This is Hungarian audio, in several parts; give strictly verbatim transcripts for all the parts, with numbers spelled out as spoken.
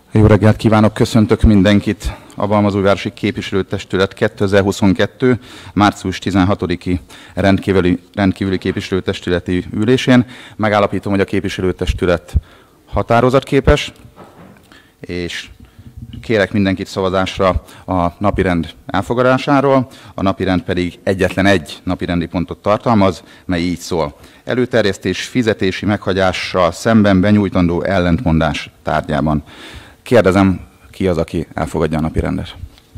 Jó reggelt kívánok, köszöntök mindenkit a Balmazújvárosi Képviselőtestület kétezer-huszonkettő. március tizenhatodiki rendkívüli, rendkívüli képviselőtestületi ülésén. Megállapítom, hogy a képviselőtestület határozatképes, és kérek mindenkit szavazásra a napirend elfogadásáról. A napirend pedig egyetlen egy napirendi pontot tartalmaz, mely így szól: előterjesztés fizetési meghagyással szemben benyújtandó ellentmondás tárgyában. Kérdezem, ki az, aki elfogadja a napirendet?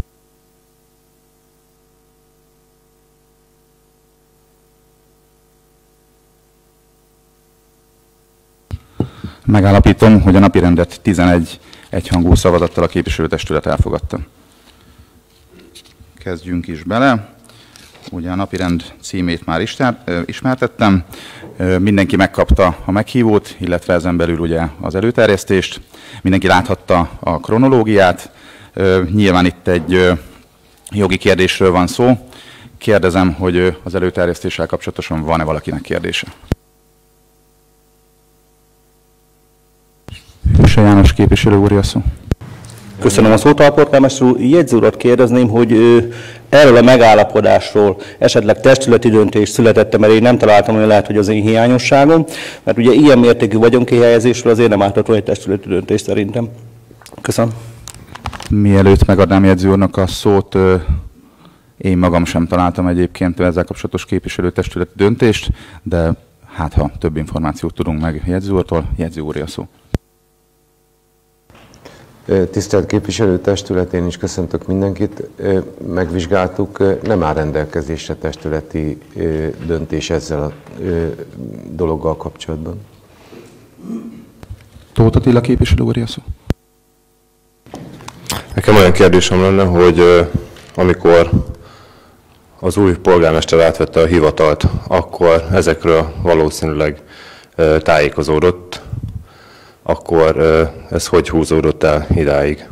Megállapítom, hogy a napirendet tizenegy egyhangú szavazattal a képviselőtestület elfogadta. Kezdjünk is bele. Ugye a napirend címét már ismertettem. Mindenki megkapta a meghívót, illetve ezen belül ugye az előterjesztést. Mindenki láthatta a kronológiát. Nyilván itt egy jogi kérdésről van szó. Kérdezem, hogy az előterjesztéssel kapcsolatosan van-e valakinek kérdése? Hőse János képviselő úr, a szó. Köszönöm a szót, alpolgármester úr. Jegyző urat kérdezném, hogy ő, erről a megállapodásról esetleg testületi döntés született, mert én nem találtam, hogy lehet, hogy az én hiányosságom, mert ugye ilyen mértékű vagyonkihelyezésről azért nem ártatlan egy testületi döntés szerintem. Köszönöm. Mielőtt megadnám jegyző úrnak a szót, én magam sem találtam egyébként ezzel kapcsolatos képviselőtestületi döntést, de hát ha több információt tudunk meg jegyző úrtól, jegyző úr, a szó. Tisztelt képviselőtestület, én is köszöntök mindenkit. Megvizsgáltuk, nem áll rendelkezésre testületi döntés ezzel a dologgal kapcsolatban. Tóth Attila képviselő úr, a szó. Nekem olyan kérdésem lenne, hogy amikor az új polgármester átvette a hivatalt, akkor ezekről valószínűleg tájékozódott, akkor ez hogy húzódott el idáig?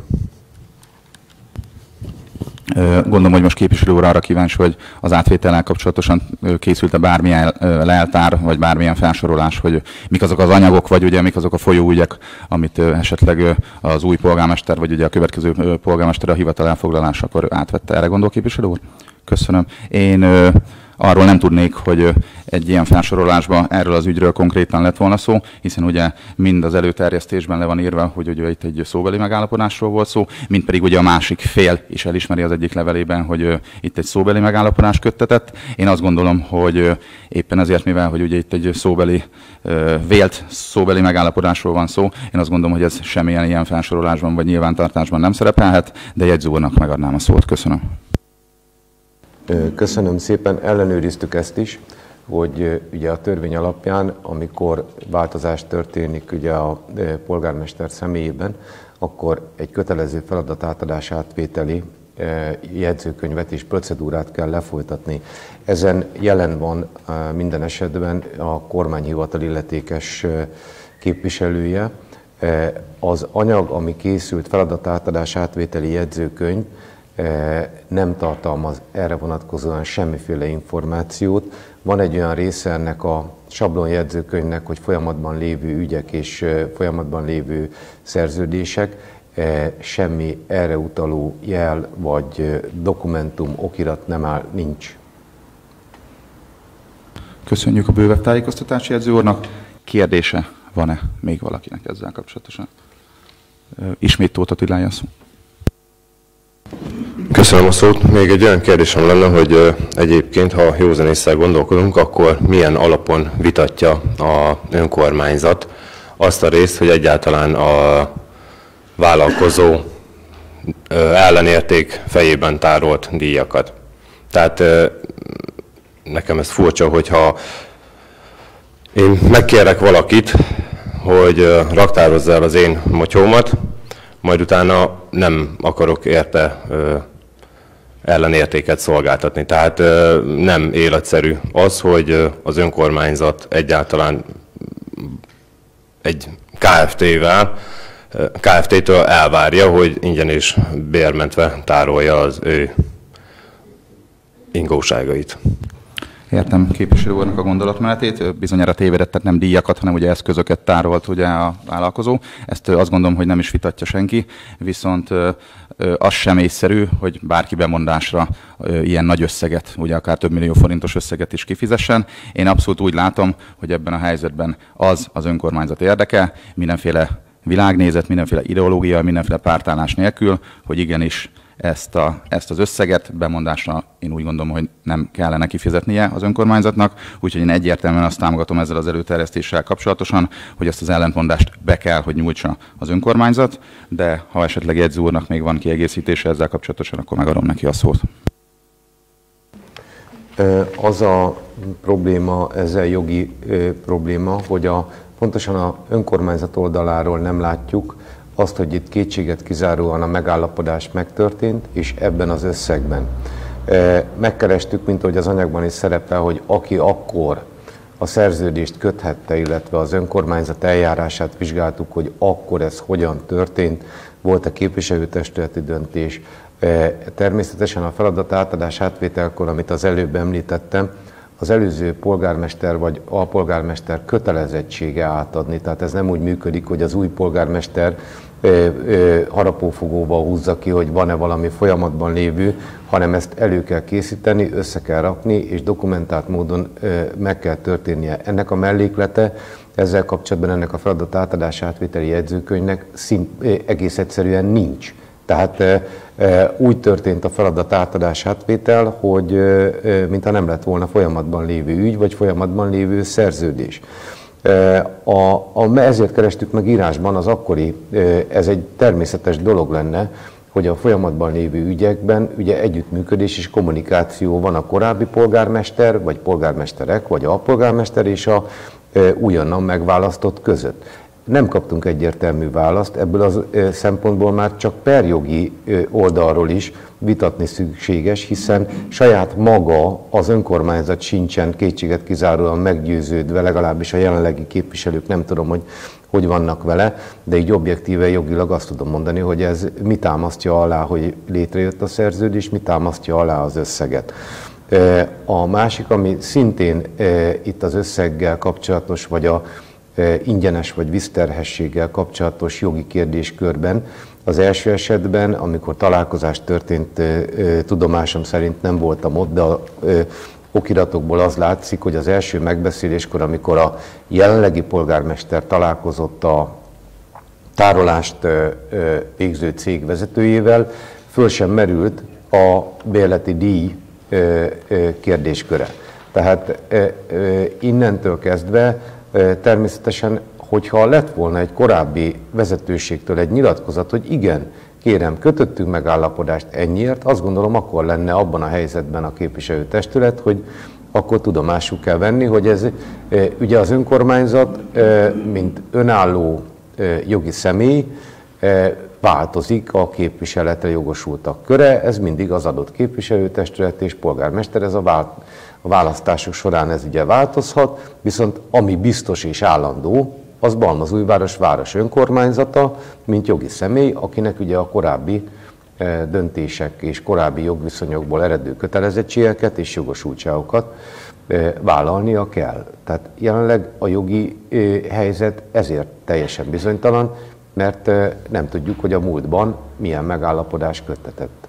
Gondolom, hogy most képviselő úr arra kíváncsi, hogy az átvétellel kapcsolatosan készült-e bármilyen leltár, vagy bármilyen felsorolás, hogy mik azok az anyagok, vagy ugye mik azok a folyóügyek, amit esetleg az új polgármester, vagy ugye a következő polgármester a hivatal elfoglalásakor átvette. Erre gondol képviselő úr? Köszönöm. Én arról nem tudnék, hogy egy ilyen felsorolásban erről az ügyről konkrétan lett volna szó, hiszen ugye mind az előterjesztésben le van írva, hogy ugye itt egy szóbeli megállapodásról volt szó, mind pedig ugye a másik fél is elismeri az egyik levelében, hogy itt egy szóbeli megállapodás köttetett. Én azt gondolom, hogy éppen ezért, mivel hogy ugye itt egy szóbeli, vélt szóbeli megállapodásról van szó, én azt gondolom, hogy ez semmilyen ilyen felsorolásban vagy nyilvántartásban nem szerepelhet, de jegyző úrnak megadnám a szót. Köszönöm. Köszönöm szépen, ellenőriztük ezt is, hogy ugye a törvény alapján, amikor változás történik ugye a polgármester személyében, akkor egy kötelező feladat átadás átvételi jegyzőkönyvet és procedúrát kell lefolytatni. Ezen jelen van minden esetben a kormányhivatal illetékes képviselője. Az anyag, ami készült, feladat átadás átvételi jegyzőkönyv, nem tartalmaz erre vonatkozóan semmiféle információt. Van egy olyan része ennek a sablonjegyzőkönyvnek, hogy folyamatban lévő ügyek és folyamatban lévő szerződések, semmi erre utaló jel vagy dokumentum, okirat nem áll, nincs. Köszönjük a bővebb tájékoztatást jegyző úrnak. Kérdése van-e még valakinek ezzel kapcsolatosan? Ismét Tóth Attiláé szó. Köszönöm a szót. Még egy olyan kérdésem lenne, hogy egyébként, ha józanésszel gondolkodunk, akkor milyen alapon vitatja a önkormányzat azt a részt, hogy egyáltalán a vállalkozó ellenérték fejében tárolt díjakat. Tehát nekem ez furcsa, hogyha én megkérek valakit, hogy raktározza el az én motyómat, majd utána nem akarok érte ö, ellenértéket szolgáltatni. Tehát ö, nem életszerű az, hogy az önkormányzat egyáltalán egy ká ef té-vel, ká ef té-től elvárja, hogy ingyen és bérmentve tárolja az ő ingóságait. Értem képviselő úrnak a gondolatmenetét, bizonyára tévedett, tehát nem díjakat, hanem ugye eszközöket tárolt ugye a vállalkozó. Ezt azt gondolom, hogy nem is vitatja senki, viszont az sem észszerű, hogy bárki bemondásra ilyen nagy összeget, ugye akár több millió forintos összeget is kifizessen. Én abszolút úgy látom, hogy ebben a helyzetben az az önkormányzat érdeke, mindenféle világnézet, mindenféle ideológia, mindenféle pártállás nélkül, hogy igenis ezt, a, ezt az összeget bemondásra én úgy gondolom, hogy nem kellene kifizetnie az önkormányzatnak, úgyhogy én egyértelműen azt támogatom ezzel az előterjesztéssel kapcsolatosan, hogy ezt az ellentmondást be kell, hogy nyújtsa az önkormányzat, de ha esetleg jegyző úrnak még van kiegészítése ezzel kapcsolatosan, akkor megadom neki a szót. Az a probléma, ezzel jogi probléma, hogy a, pontosan a önkormányzat oldaláról nem látjuk azt, hogy itt kétséget kizáróan a megállapodás megtörtént, és ebben az összegben. Megkerestük, mint ahogy az anyagban is szerepel, hogy aki akkor a szerződést köthette, illetve az önkormányzat eljárását vizsgáltuk, hogy akkor ez hogyan történt, volt a képviselőtestületi döntés. Természetesen a feladat átadás átvételkor, amit az előbb említettem, az előző polgármester vagy alpolgármester kötelezettsége átadni. Tehát ez nem úgy működik, hogy az új polgármester ö, ö, harapófogóval húzza ki, hogy van-e valami folyamatban lévő, hanem ezt elő kell készíteni, össze kell rakni, és dokumentált módon ö, meg kell történnie. Ennek a melléklete, ezzel kapcsolatban ennek a feladat átadás átvételi jegyzőkönyvnek szint, ö, egész egyszerűen nincs. Tehát e, e, úgy történt a feladat átadás átvétel, hogy e, mintha nem lett volna folyamatban lévő ügy, vagy folyamatban lévő szerződés. E, a, a, ezért kerestük meg írásban az akkori, e, ez egy természetes dolog lenne, hogy a folyamatban lévő ügyekben ugye együttműködés és kommunikáció van a korábbi polgármester, vagy polgármesterek, vagy alpolgármester és a e, újonnan megválasztott között. Nem kaptunk egyértelmű választ, ebből az szempontból már csak perjogi oldalról is vitatni szükséges, hiszen saját maga az önkormányzat sincsen kétséget kizáróan meggyőződve, legalábbis a jelenlegi képviselők nem tudom, hogy hogy vannak vele, de így objektíve jogilag azt tudom mondani, hogy ez mi támasztja alá, hogy létrejött a szerződés, mi támasztja alá az összeget. A másik, ami szintén itt az összeggel kapcsolatos, vagy a ingyenes vagy vízterhességgel kapcsolatos jogi kérdéskörben. Az első esetben, amikor találkozás történt, tudomásom szerint nem voltam ott, de a okiratokból az látszik, hogy az első megbeszéléskor, amikor a jelenlegi polgármester találkozott a tárolást végző cég vezetőjével, föl sem merült a bérleti díj kérdésköre. Tehát innentől kezdve természetesen, hogyha lett volna egy korábbi vezetőségtől egy nyilatkozat, hogy igen, kérem, kötöttünk megállapodást ennyiért, azt gondolom, akkor lenne abban a helyzetben a képviselőtestület, hogy akkor tudomásul kell venni, hogy ez ugye az önkormányzat, mint önálló jogi személy, változik a képviseletre jogosultak köre, ez mindig az adott képviselőtestület és polgármester, ez a vált A választások során ez ugye változhat, viszont ami biztos és állandó, az Balmazújváros város önkormányzata, mint jogi személy, akinek ugye a korábbi döntések és korábbi jogviszonyokból eredő kötelezettségeket és jogosultságokat vállalnia kell. Tehát jelenleg a jogi helyzet ezért teljesen bizonytalan, mert nem tudjuk, hogy a múltban milyen megállapodás köttetett.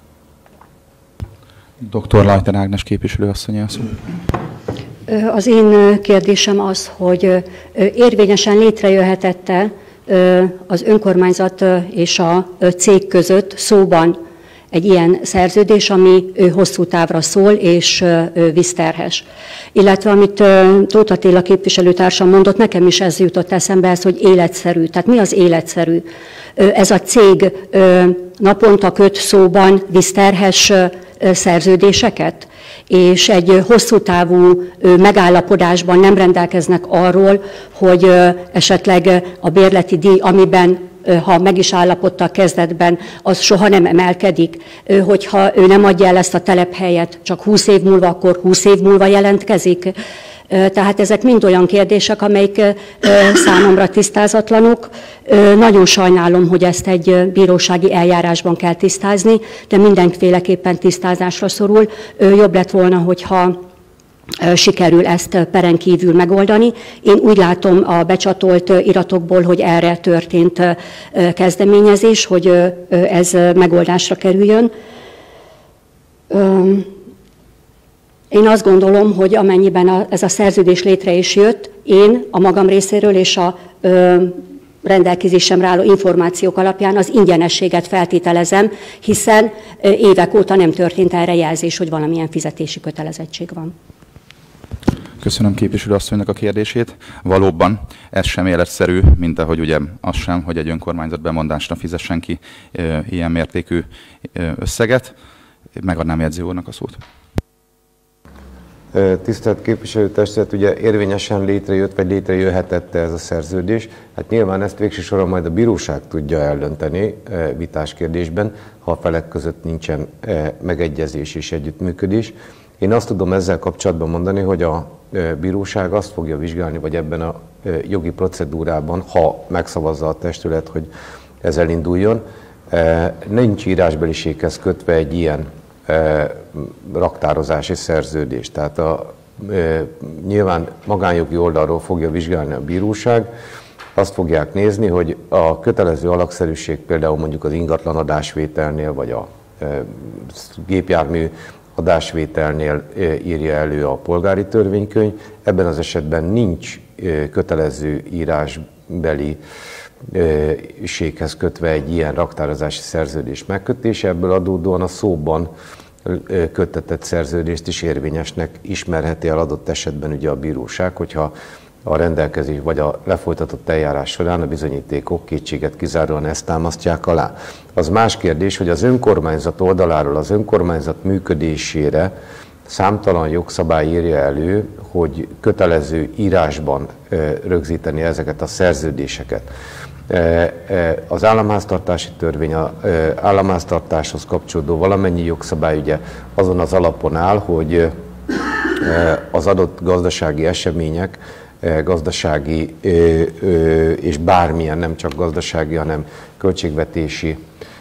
doktor Lajter Ágnes képviselőasszony a szó. Az én kérdésem az, hogy érvényesen létrejöhetette az önkormányzat és a cég között szóban egy ilyen szerződés, ami hosszú távra szól és vízterhes. Illetve amit Tóth Attila képviselőtársam mondott, nekem is ez jutott eszembe, ez, hogy életszerű. Tehát mi az életszerű? Ez a cég naponta köt szóban vízterhes szerződéseket, és egy hosszú távú megállapodásban nem rendelkeznek arról, hogy esetleg a bérleti díj, amiben ha meg is állapodtak kezdetben, az soha nem emelkedik, hogyha ő nem adja el ezt a telephelyet, csak húsz év múlva, akkor húsz év múlva jelentkezik. Tehát ezek mind olyan kérdések, amelyek számomra tisztázatlanok. Nagyon sajnálom, hogy ezt egy bírósági eljárásban kell tisztázni, de mindenféleképpen tisztázásra szorul. Jobb lett volna, hogyha sikerül ezt peren kívül megoldani. Én úgy látom a becsatolt iratokból, hogy erre történt kezdeményezés, hogy ez megoldásra kerüljön. Én azt gondolom, hogy amennyiben ez a szerződés létre is jött, én a magam részéről és a rendelkezésemre álló információk alapján az ingyenességet feltételezem, hiszen évek óta nem történt erre jelzés, hogy valamilyen fizetési kötelezettség van. Köszönöm képviselő asszonynak a kérdését. Valóban ez sem életszerű, mint ahogy ugye az sem, hogy egy önkormányzat bemondásra fizessen ki e, ilyen mértékű összeget. Megadnám Jegyző úrnak a szót. Tisztelt képviselőtestület, ugye érvényesen létrejött, vagy létrejöhetett ez a szerződés. Hát nyilván ezt végső soron majd a bíróság tudja eldönteni vitás kérdésben, ha a felek között nincsen megegyezés és együttműködés. Én azt tudom ezzel kapcsolatban mondani, hogy a bíróság azt fogja vizsgálni, vagy ebben a jogi procedúrában, ha megszavazza a testület, hogy ez elinduljon, nincs írásbeliséghez kötve egy ilyen raktározási szerződés. Tehát a, e, nyilván magánjogi oldalról fogja vizsgálni a bíróság, azt fogják nézni, hogy a kötelező alakszerűség például mondjuk az ingatlan adásvételnél, vagy a e, gépjármű adásvételnél e, írja elő a polgári törvénykönyv. Ebben az esetben nincs e, kötelező írásbeli séghez kötve egy ilyen raktározási szerződés megkötése, ebből adódóan a szóban köttetett szerződést is érvényesnek ismerheti el adott esetben ugye a bíróság, hogyha a rendelkezés vagy a lefolytatott eljárás során a bizonyítékok kétséget kizáróan ezt támasztják alá. Az más kérdés, hogy az önkormányzat oldaláról az önkormányzat működésére számtalan jogszabály írja elő, hogy kötelező írásban rögzíteni ezeket a szerződéseket. Az államháztartási törvény, az államháztartáshoz kapcsolódó valamennyi jogszabály ugye azon az alapon áll, hogy az adott gazdasági események, gazdasági és bármilyen, nem csak gazdasági, hanem költségvetési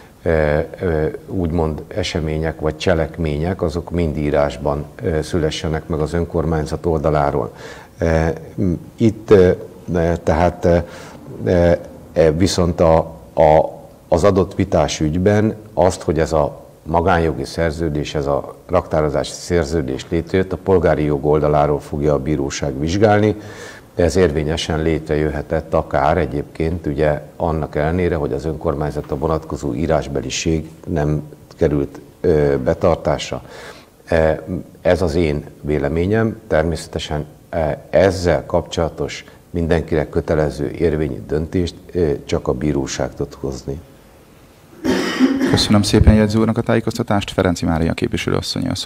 úgymond események vagy cselekmények, azok mind írásban szülessenek meg az önkormányzat oldaláról. Itt tehát viszont a, a, az adott vitás ügyben azt, hogy ez a magánjogi szerződés, ez a raktározási szerződés létrejött, a polgári jog oldaláról fogja a bíróság vizsgálni. Ez érvényesen létrejöhetett akár egyébként ugye annak ellenére, hogy az önkormányzatra vonatkozó írásbeliség nem került ö, betartásra. Ez az én véleményem, természetesen ezzel kapcsolatos mindenkire kötelező érvényű döntést csak a bíróság tud hozni. Köszönöm szépen Jegyző úrnak a tájékoztatást. Ferenci Mária képviselő asszony a szó.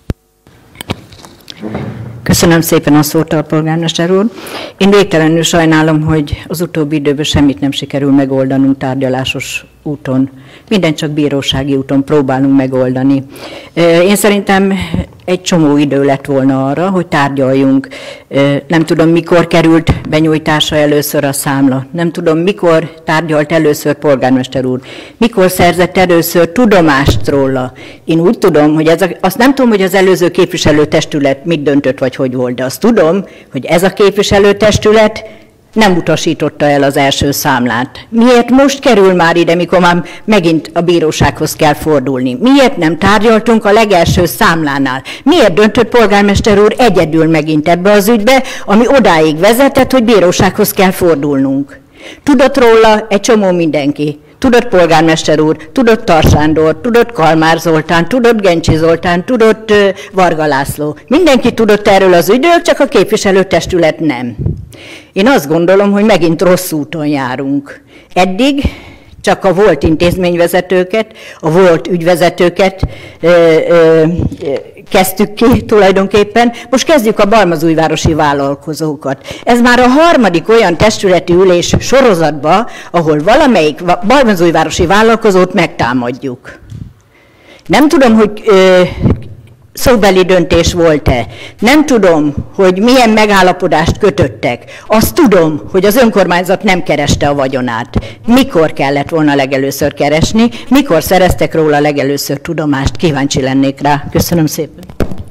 Köszönöm szépen a szót, a polgármester úr. Én végtelenül sajnálom, hogy az utóbbi időben semmit nem sikerül megoldanunk tárgyalásos úton. Minden csak bírósági úton próbálunk megoldani. Én szerintem egy csomó idő lett volna arra, hogy tárgyaljunk. Nem tudom, mikor került benyújtása először a számla. Nem tudom, mikor tárgyalt először polgármester úr. Mikor szerzett először tudomást róla. Én úgy tudom, hogy ez a, azt nem tudom, hogy az előző képviselőtestület mit döntött, vagy hogy volt, de azt tudom, hogy ez a képviselőtestület nem utasította el az első számlát. Miért most kerül már ide, mikor már megint a bírósághoz kell fordulni? Miért nem tárgyaltunk a legelső számlánál? Miért döntött polgármester úr egyedül megint ebbe az ügybe, ami odáig vezetett, hogy bírósághoz kell fordulnunk? Tudott róla egy csomó mindenki. Tudott polgármester úr, tudott Tar Sándor, tudott Kalmár Zoltán, tudott Gencsi Zoltán, tudott uh, Varga László. Mindenki tudott erről az ügyről, csak a képviselőtestület nem. Én azt gondolom, hogy megint rossz úton járunk. Eddig csak a volt intézményvezetőket, a volt ügyvezetőket ö, ö, kezdtük ki tulajdonképpen, most kezdjük a balmazújvárosi vállalkozókat. Ez már a harmadik olyan testületi ülés sorozatban, ahol valamelyik balmazújvárosi vállalkozót megtámadjuk. Nem tudom, hogy ö, szóbeli döntés volt-e. Nem tudom, hogy milyen megállapodást kötöttek. Azt tudom, hogy az önkormányzat nem kereste a vagyonát. Mikor kellett volna legelőször keresni, mikor szereztek róla legelőször tudomást, kíváncsi lennék rá. Köszönöm szépen.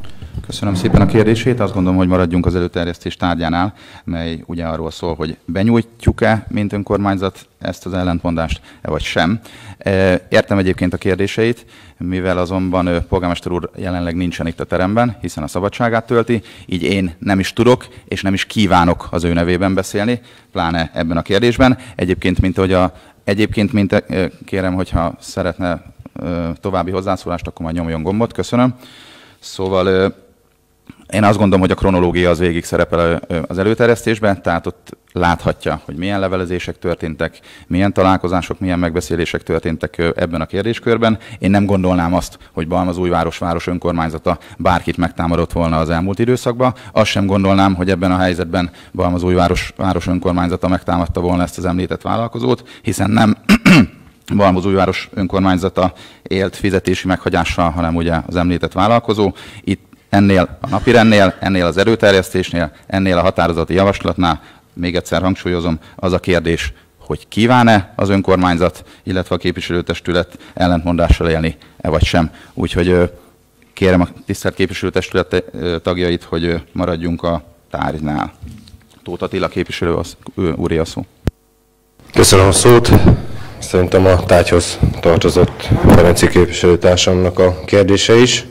Köszönöm szépen a kérdését. Azt gondolom, hogy maradjunk az előterjesztés tárgyánál, mely ugye arról szól, hogy benyújtjuk-e, mint önkormányzat ezt az ellentmondást, e vagy sem. Értem egyébként a kérdéseit, mivel azonban polgármester úr jelenleg nincsen itt a teremben, hiszen a szabadságát tölti, így én nem is tudok, és nem is kívánok az ő nevében beszélni, pláne ebben a kérdésben. Egyébként, mint hogy a, egyébként, mint kérem, hogyha szeretne további hozzászólást, akkor majd nyomjon gombot. Köszönöm. Szóval én azt gondolom, hogy a kronológia az végig szerepel az előterjesztésben, tehát ott láthatja, hogy milyen levelezések történtek, milyen találkozások, milyen megbeszélések történtek ebben a kérdéskörben. Én nem gondolnám azt, hogy Balmazújváros város önkormányzata bárkit megtámadott volna az elmúlt időszakban. Azt sem gondolnám, hogy ebben a helyzetben Balmazújváros város önkormányzata megtámadta volna ezt az említett vállalkozót, hiszen nem Balmazújváros önkormányzata élt fizetési meghagyással, hanem ugye az említett vállalkozó. Itt ennél a napirendnél, ennél az erőterjesztésnél, ennél a határozati javaslatnál, még egyszer hangsúlyozom, az a kérdés, hogy kíván-e az önkormányzat, illetve a képviselőtestület ellentmondással élni, e vagy sem. Úgyhogy kérem a tisztelt képviselőtestület tagjait, hogy maradjunk a tárgynál. Tóth Attila képviselő úré a szó. Köszönöm a szót. Szerintem a tárgyhoz tartozott Ferenci képviselőtársamnak a kérdése is.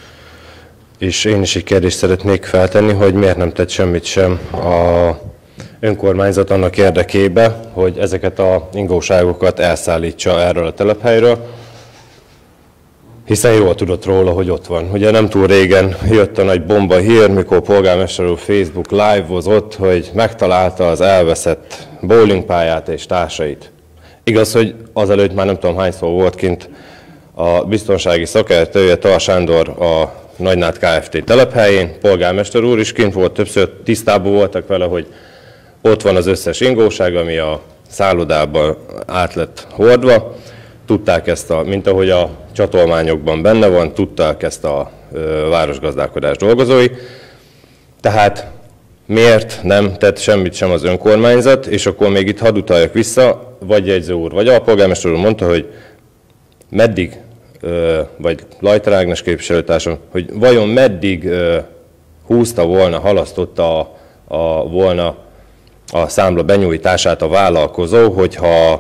És én is egy kérdést szeretnék feltenni, hogy miért nem tett semmit sem a önkormányzat annak érdekébe, hogy ezeket a ingóságokat elszállítsa erről a telephelyről, hiszen jól tudott róla, hogy ott van. Ugye nem túl régen jött a nagy bomba hír, mikor polgármester úr Facebook live-ozott, hogy megtalálta az elveszett bowlingpályát és társait. Igaz, hogy azelőtt már nem tudom hányszor volt kint a biztonsági szakértője, Tar Sándor a Nagynád Kft. Telephelyén, polgármester úr is kint volt, többször tisztában voltak vele, hogy ott van az összes ingóság, ami a szállodában át lett hordva. Tudták ezt, a, mint ahogy a csatolmányokban benne van, tudták ezt a ö, városgazdálkodás dolgozói. Tehát miért nem tett semmit sem az önkormányzat, és akkor még itt hadd utaljak vissza, vagy jegyző úr, vagy a polgármester úr mondta, hogy meddig, vagy Lajter Ágnes képviselőtársam, hogy vajon meddig húzta volna, halasztotta a, a, volna a számla benyújtását a vállalkozó, hogyha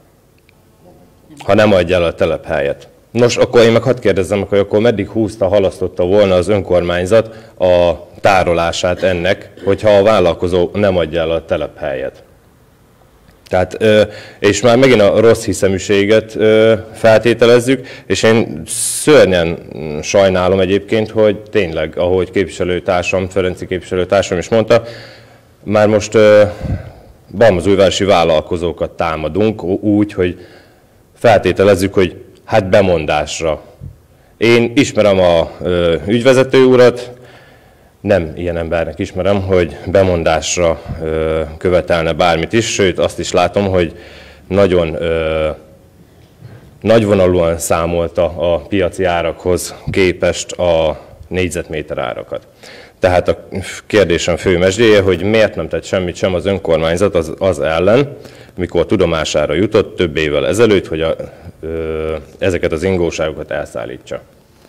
ha nem adja el a telephelyet. Nos, akkor én meg hadd kérdezzem, hogy akkor meddig húzta, halasztotta volna az önkormányzat a tárolását ennek, hogyha a vállalkozó nem adja el a telephelyet. Tehát, és már megint a rossz hiszeműséget feltételezzük, és én szörnyen sajnálom egyébként, hogy tényleg, ahogy képviselőtársam, Ferenci képviselőtársam is mondta, már most balmazújvárosi vállalkozókat támadunk úgy, hogy feltételezzük, hogy hát bemondásra. Én ismerem a ügyvezető urat, nem ilyen embernek ismerem, hogy bemondásra ö, követelne bármit is, sőt azt is látom, hogy nagyon ö, nagyvonalúan számolta a piaci árakhoz képest a négyzetméter árakat. Tehát a kérdésem fő mesdjéje, hogy miért nem tett semmit sem az önkormányzat az, az ellen, mikor tudomására jutott több évvel ezelőtt, hogy a, ö, ezeket az ingóságokat elszállítsa.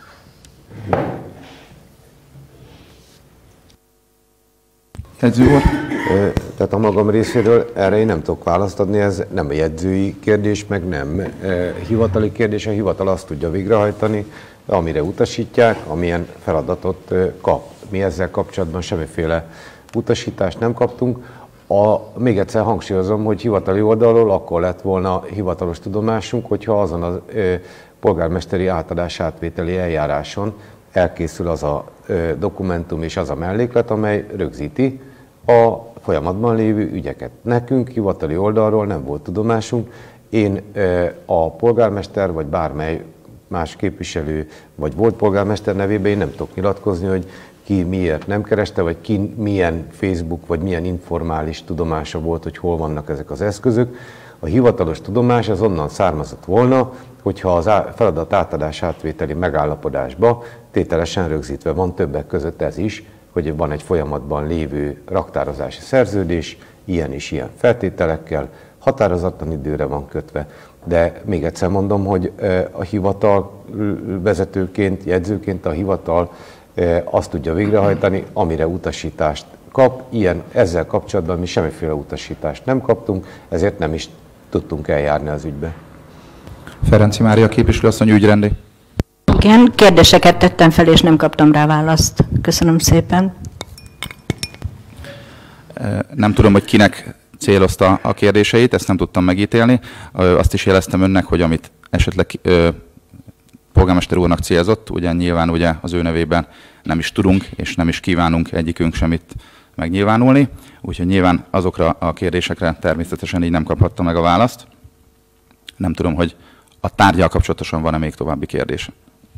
Jegyző úr? Tehát a magam részéről erre én nem tudok választ adni, ez nem a jegyzői kérdés, meg nem hivatali kérdés, a hivatal azt tudja végrehajtani, amire utasítják, amilyen feladatot kap. Mi ezzel kapcsolatban semmiféle utasítást nem kaptunk. A, még egyszer hangsúlyozom, hogy hivatali oldalról akkor lett volna hivatalos tudomásunk, hogyha azon a ö, polgármesteri átadás átvételi eljáráson elkészül az a ö, dokumentum és az a melléklet, amely rögzíti a folyamatban lévő ügyeket. Nekünk hivatali oldalról nem volt tudomásunk. Én ö, a polgármester vagy bármely más képviselő vagy volt polgármester nevében én nem tudok nyilatkozni, hogy ki miért nem kereste, vagy ki milyen Facebook, vagy milyen informális tudomása volt, hogy hol vannak ezek az eszközök. A hivatalos tudomás az onnan származott volna, hogyha az feladat átadás átvételi megállapodásba tételesen rögzítve van, többek között ez is, hogy van egy folyamatban lévő raktározási szerződés, ilyen és ilyen feltételekkel, határozatlan időre van kötve. De még egyszer mondom, hogy a hivatal vezetőként, jegyzőként a hivatal azt tudja végrehajtani, amire utasítást kap. Ilyen, ezzel kapcsolatban mi semmiféle utasítást nem kaptunk, ezért nem is tudtunk eljárni az ügybe. Ferenci Mária képviselőasszony, ügyrendi. Igen, kérdéseket tettem fel, és nem kaptam rá választ. Köszönöm szépen. Nem tudom, hogy kinek célozta a kérdéseit, ezt nem tudtam megítélni. Azt is jeleztem önnek, hogy amit esetleg polgármester úrnak célzott, ugye nyilván ugye az ő nevében nem is tudunk, és nem is kívánunk egyikünk semmit megnyilvánulni. Úgyhogy nyilván azokra a kérdésekre természetesen így nem kaphatta meg a választ. Nem tudom, hogy a tárgyal kapcsolatosan van-e még további kérdése.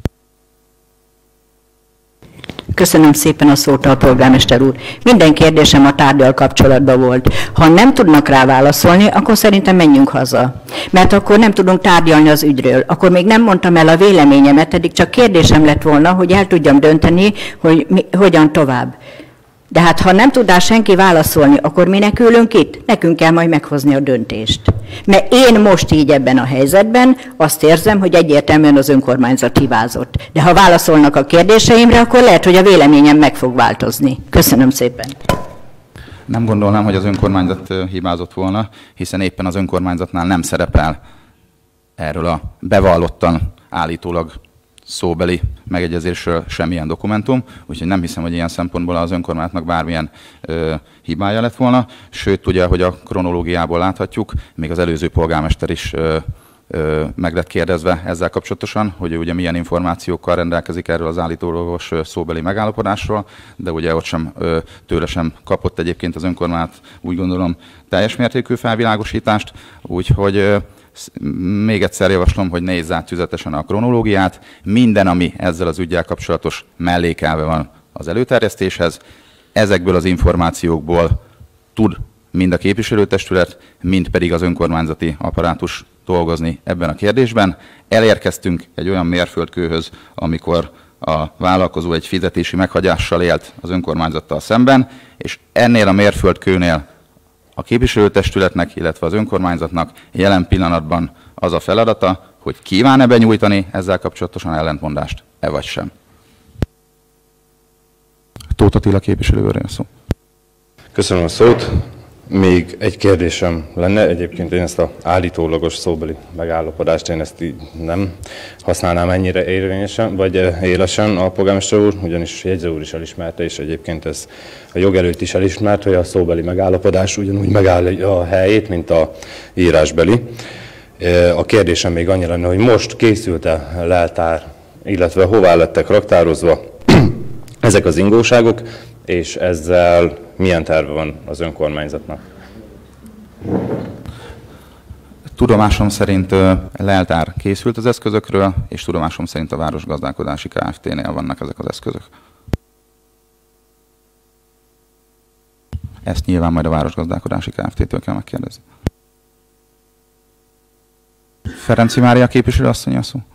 Köszönöm szépen a szót, a polgármester úr. Minden kérdésem a tárgyal kapcsolatban volt. Ha nem tudnak rá válaszolni, akkor szerintem menjünk haza. Mert akkor nem tudunk tárgyalni az ügyről. Akkor még nem mondtam el a véleményemet, eddig csak kérdésem lett volna, hogy el tudjam dönteni, hogy mi, hogyan tovább. De hát ha nem tud rá senki válaszolni, akkor minek ülünk itt? Nekünk kell majd meghozni a döntést. Mert én most így ebben a helyzetben azt érzem, hogy egyértelműen az önkormányzat hibázott. De ha válaszolnak a kérdéseimre, akkor lehet, hogy a véleményem meg fog változni. Köszönöm szépen. Nem gondolnám, hogy az önkormányzat hibázott volna, hiszen éppen az önkormányzatnál nem szerepel erről a bevallottan állítólag szóbeli megegyezésről semmilyen dokumentum, úgyhogy nem hiszem, hogy ilyen szempontból az önkormányzatnak bármilyen ö, hibája lett volna. Sőt, ugye, hogy a kronológiából láthatjuk, még az előző polgármester is ö, ö, meg lett kérdezve ezzel kapcsolatosan, hogy ugye milyen információkkal rendelkezik erről az állítólagos szóbeli megállapodásról, de ugye ott sem ö, tőle sem kapott egyébként az önkormányzat, úgy gondolom, teljes mértékű felvilágosítást, úgyhogy ö, még egyszer javaslom, hogy nézz át tüzetesen a kronológiát. Minden, ami ezzel az üggyel kapcsolatos mellékelve van az előterjesztéshez, ezekből az információkból tud mind a képviselőtestület, mind pedig az önkormányzati apparátus dolgozni ebben a kérdésben. Elérkeztünk egy olyan mérföldkőhöz, amikor a vállalkozó egy fizetési meghagyással élt az önkormányzattal szemben, és ennél a mérföldkőnél a képviselőtestületnek, illetve az önkormányzatnak jelen pillanatban az a feladata, hogy kíván-e benyújtani ezzel kapcsolatosan ellentmondást, e vagy sem. Tóth Attila képviselőről szó. Köszönöm a szót. Még egy kérdésem lenne, egyébként én ezt az állítólagos szóbeli megállapodást, én ezt így nem használnám ennyire érvényesen, vagy élesen a polgármester úr, ugyanis jegyző úr is elismerte, és egyébként ez a jog előtt is elismert, hogy a szóbeli megállapodás ugyanúgy megáll a helyét, mint a írásbeli. A kérdésem még annyi lenne, hogy most készült-e leltár, illetve hová lettek raktározva ezek az ingóságok, és ezzel milyen terve van az önkormányzatnak? Tudomásom szerint leltár készült az eszközökről, és tudomásom szerint a Városgazdálkodási Kft-nél vannak ezek az eszközök. Ezt nyilván majd a Városgazdálkodási Kft-től kell megkérdezni. Ferenci Mária képviselő asszony a szó.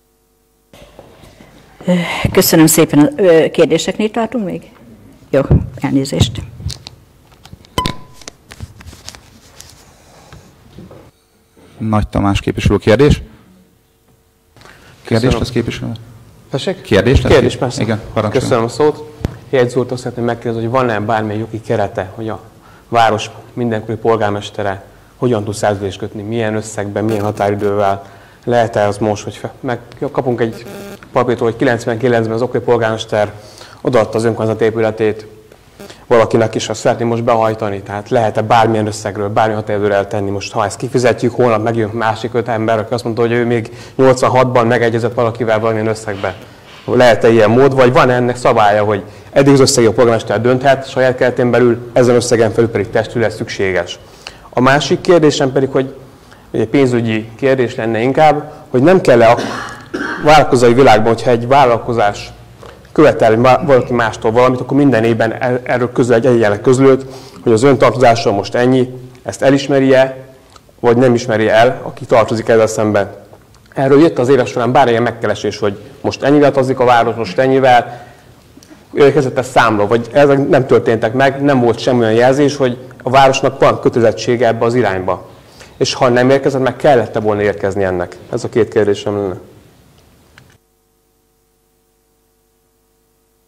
Köszönöm szépen. A kérdéseknél tartunk még? Jó, elnézést. Nagy Tamás képviselő, kérdés? Kérdés lesz képviselő? Tessék? Kérdés lesz? Kérdés, persze. Igen, parancsolj. Köszönöm a szót. Jegyző úrtól szeretném megkérdezni, hogy van-e bármilyen jogi kerete, hogy a város mindenkori polgármestere hogyan tud szerződést kötni, milyen összegben, milyen határidővel, lehet-e az most, hogy meg kapunk egy papírtól, hogy kilencvenkilencben az akkori polgármester odaadta az önkormányzat épületét valakinek is, azt szeretném most behajtani, tehát lehet-e bármilyen összegről, bármilyen határidőre eltenni. Most ha ezt kifizetjük, holnap megjön másik öt ember, aki azt mondta, hogy ő még nyolcvanhatban megegyezett valakivel valamilyen összegbe. Lehet-e ilyen mód, vagy van ennek szabálya, hogy eddig az összegi a polgármester dönthet, saját keretén belül, ezen összegen felül pedig testület szükséges. A másik kérdésem pedig, hogy egy pénzügyi kérdés lenne inkább, hogy nem kell-e a vállalkozói világban, hogyha egy vállalkozás követel valaki mástól valamit, akkor minden évben erről közül egy egyenleg közlőd, hogy az ön tartozása most ennyi, ezt elismeri-e, vagy nem ismeri el, aki tartozik ezzel szemben. Erről jött az évek során bármilyen megkeresés, hogy most ennyivel tartozik a város, most ennyivel, érkezett ez számla, vagy ezek nem történtek meg, nem volt semmilyen jelzés, hogy a városnak van kötelezettsége ebbe az irányba. És ha nem érkezett, meg kellett volna érkezni ennek. Ez a két kérdésem lenne.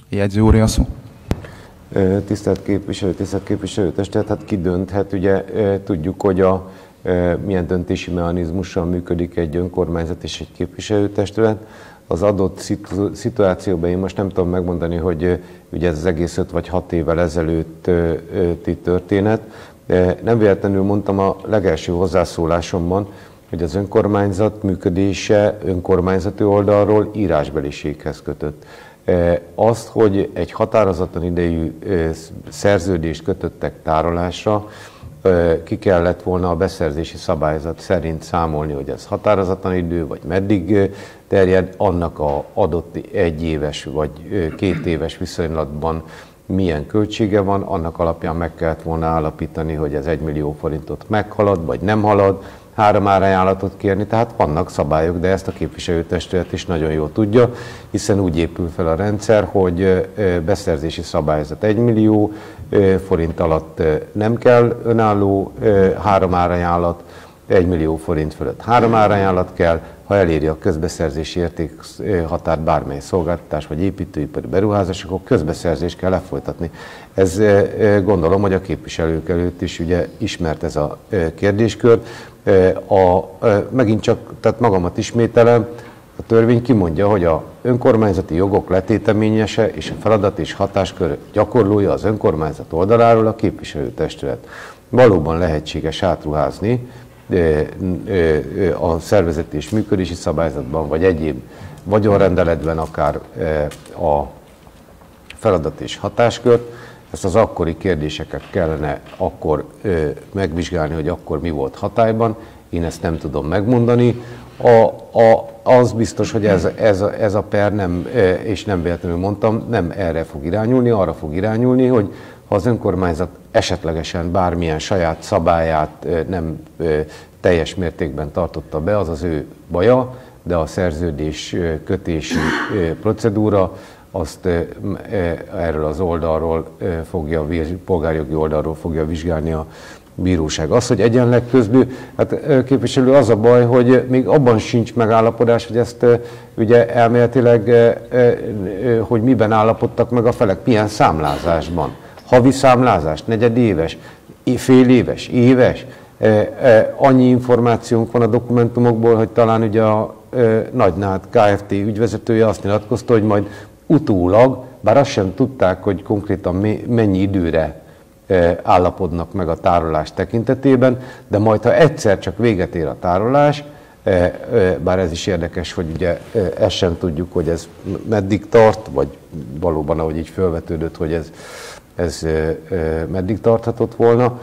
Jegyző úr, a szó. Tisztelt képviselő, tisztelt képviselőtestület, hát ki dönthet, ugye tudjuk, hogy a milyen döntési mechanizmussal működik egy önkormányzat és egy képviselőtestület. Az adott szitu- szituációban én most nem tudom megmondani, hogy ugye ez az egész öt vagy hat évvel ezelőtti történet. Nem véletlenül mondtam a legelső hozzászólásomban, hogy az önkormányzat működése önkormányzati oldalról írásbeliséghez kötött. Azt, hogy egy határozatlan idejű szerződést kötöttek tárolásra, ki kellett volna a beszerzési szabályzat szerint számolni, hogy ez határozatlan idő, vagy meddig terjed, annak a adott egyéves vagy két éves viszonylatban milyen költsége van, annak alapján meg kellett volna állapítani, hogy ez egy millió forintot meghalad, vagy nem halad, három árajánlatot kérni, tehát vannak szabályok, de ezt a képviselőtestület is nagyon jól tudja, hiszen úgy épül fel a rendszer, hogy beszerzési szabályzat egy millió forint alatt nem kell önálló három árajánlat, egy millió forint fölött három árajánlat kell, ha eléri a közbeszerzési értékhatárt bármely szolgáltatás vagy építőipari beruházás, akkor közbeszerzést kell lefolytatni. Ez gondolom, hogy a képviselők előtt is ugye ismert ez a kérdéskör. A, megint csak, tehát magamat ismételem, a törvény kimondja, hogy a önkormányzati jogok letéteményese és a feladat és hatáskör gyakorlója az önkormányzat oldaláról a képviselőtestület. Valóban lehetséges átruházni a szervezeti és működési szabályzatban, vagy egyéb vagyonrendeletben akár a feladat és hatáskört. Ezt az akkori kérdéseket kellene akkor megvizsgálni, hogy akkor mi volt hatályban. Én ezt nem tudom megmondani. A, a, az biztos, hogy ez, ez, a, ez a per nem, és nem véletlenül mondtam, nem erre fog irányulni, arra fog irányulni, hogy ha az önkormányzat esetlegesen bármilyen saját szabályát nem teljes mértékben tartotta be, az az ő baja, de a szerződés kötési procedúra azt erről az oldalról fogja, polgárjogi oldalról fogja vizsgálni a bíróság. Az, hogy egyenleg közbű, hát képviselő, az a baj, hogy még abban sincs megállapodás, hogy ezt ugye elméletileg, hogy miben állapodtak meg a felek, milyen számlázásban. Havi számlázás, negyedéves, fél éves, éves. Annyi információnk van a dokumentumokból, hogy talán ugye a Nagynád Kft. Ügyvezetője azt nyilatkozta, hogy majd utólag, bár azt sem tudták, hogy konkrétan mennyi időre állapodnak meg a tárolás tekintetében, de majd ha egyszer csak véget ér a tárolás, bár ez is érdekes, hogy ugye ezt sem tudjuk, hogy ez meddig tart, vagy valóban, ahogy így felvetődött, hogy ez, ez meddig tarthatott volna,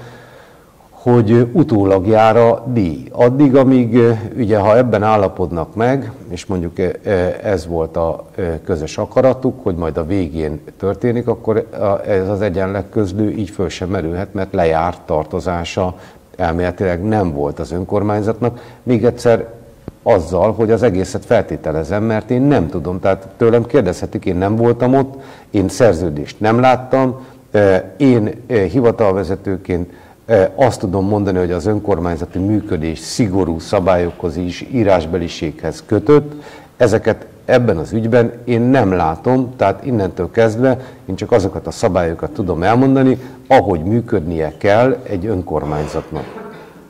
hogy utólag jár a díj. Addig, amíg ugye, ha ebben állapodnak meg, és mondjuk ez volt a közös akaratuk, hogy majd a végén történik, akkor ez az egyenlegközlő így föl sem merülhet, mert lejárt tartozása elméletileg nem volt az önkormányzatnak. Még egyszer azzal, hogy az egészet feltételezem, mert én nem tudom, tehát tőlem kérdezhetik, én nem voltam ott, én szerződést nem láttam, én hivatalvezetőként azt tudom mondani, hogy az önkormányzati működés szigorú szabályokhoz és írásbeliséghez kötött. Ezeket ebben az ügyben én nem látom, tehát innentől kezdve én csak azokat a szabályokat tudom elmondani, ahogy működnie kell egy önkormányzatnak.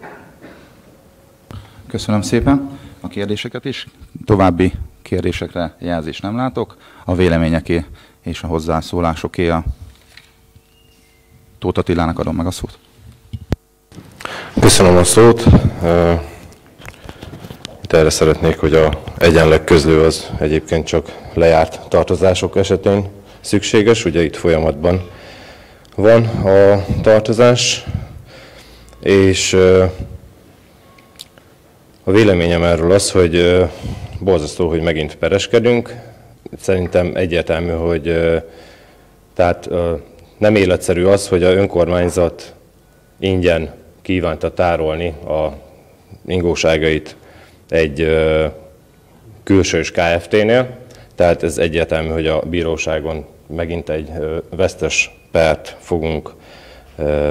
Köszönöm szépen a kérdéseket is. További kérdésekre jelzést nem látok. A véleményeké és a hozzászólásoké a Tóth Attilának adom meg a szót. Köszönöm a szót. Itt erre szeretnék, hogy a egyenleg közlő az egyébként csak lejárt tartozások esetén szükséges. Ugye itt folyamatban van a tartozás, és a véleményem erről az, hogy borzasztó, hogy megint pereskedünk. Szerintem egyértelmű, hogy tehát nem életszerű az, hogy a önkormányzat ingyen kívánta tárolni a ingóságait egy ö, külsős Kft-nél, tehát ez egyértelmű, hogy a bíróságon megint egy ö, vesztes pert fogunk ö,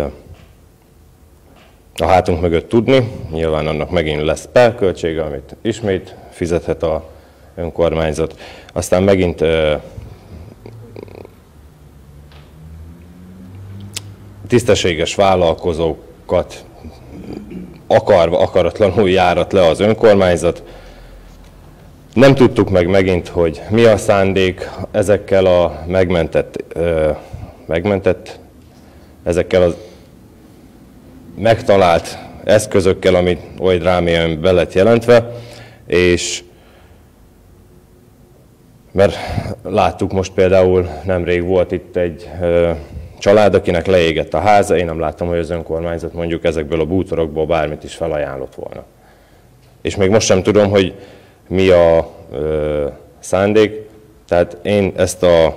a hátunk mögött tudni. Nyilván annak megint lesz perköltsége, amit ismét fizethet a önkormányzat. Aztán megint ö, tisztességes vállalkozókat akarva, akaratlanul járat le az önkormányzat. Nem tudtuk meg megint, hogy mi a szándék ezekkel a megmentett, ö, megmentett ezekkel a megtalált eszközökkel, amit oly drámaian be lett jelentve, és mert láttuk most például, nemrég volt itt egy ö, család, akinek leégett a háza, én nem láttam, hogy az önkormányzat mondjuk ezekből a bútorokból bármit is felajánlott volna. És még most sem tudom, hogy mi a ö, szándék, tehát én ezt a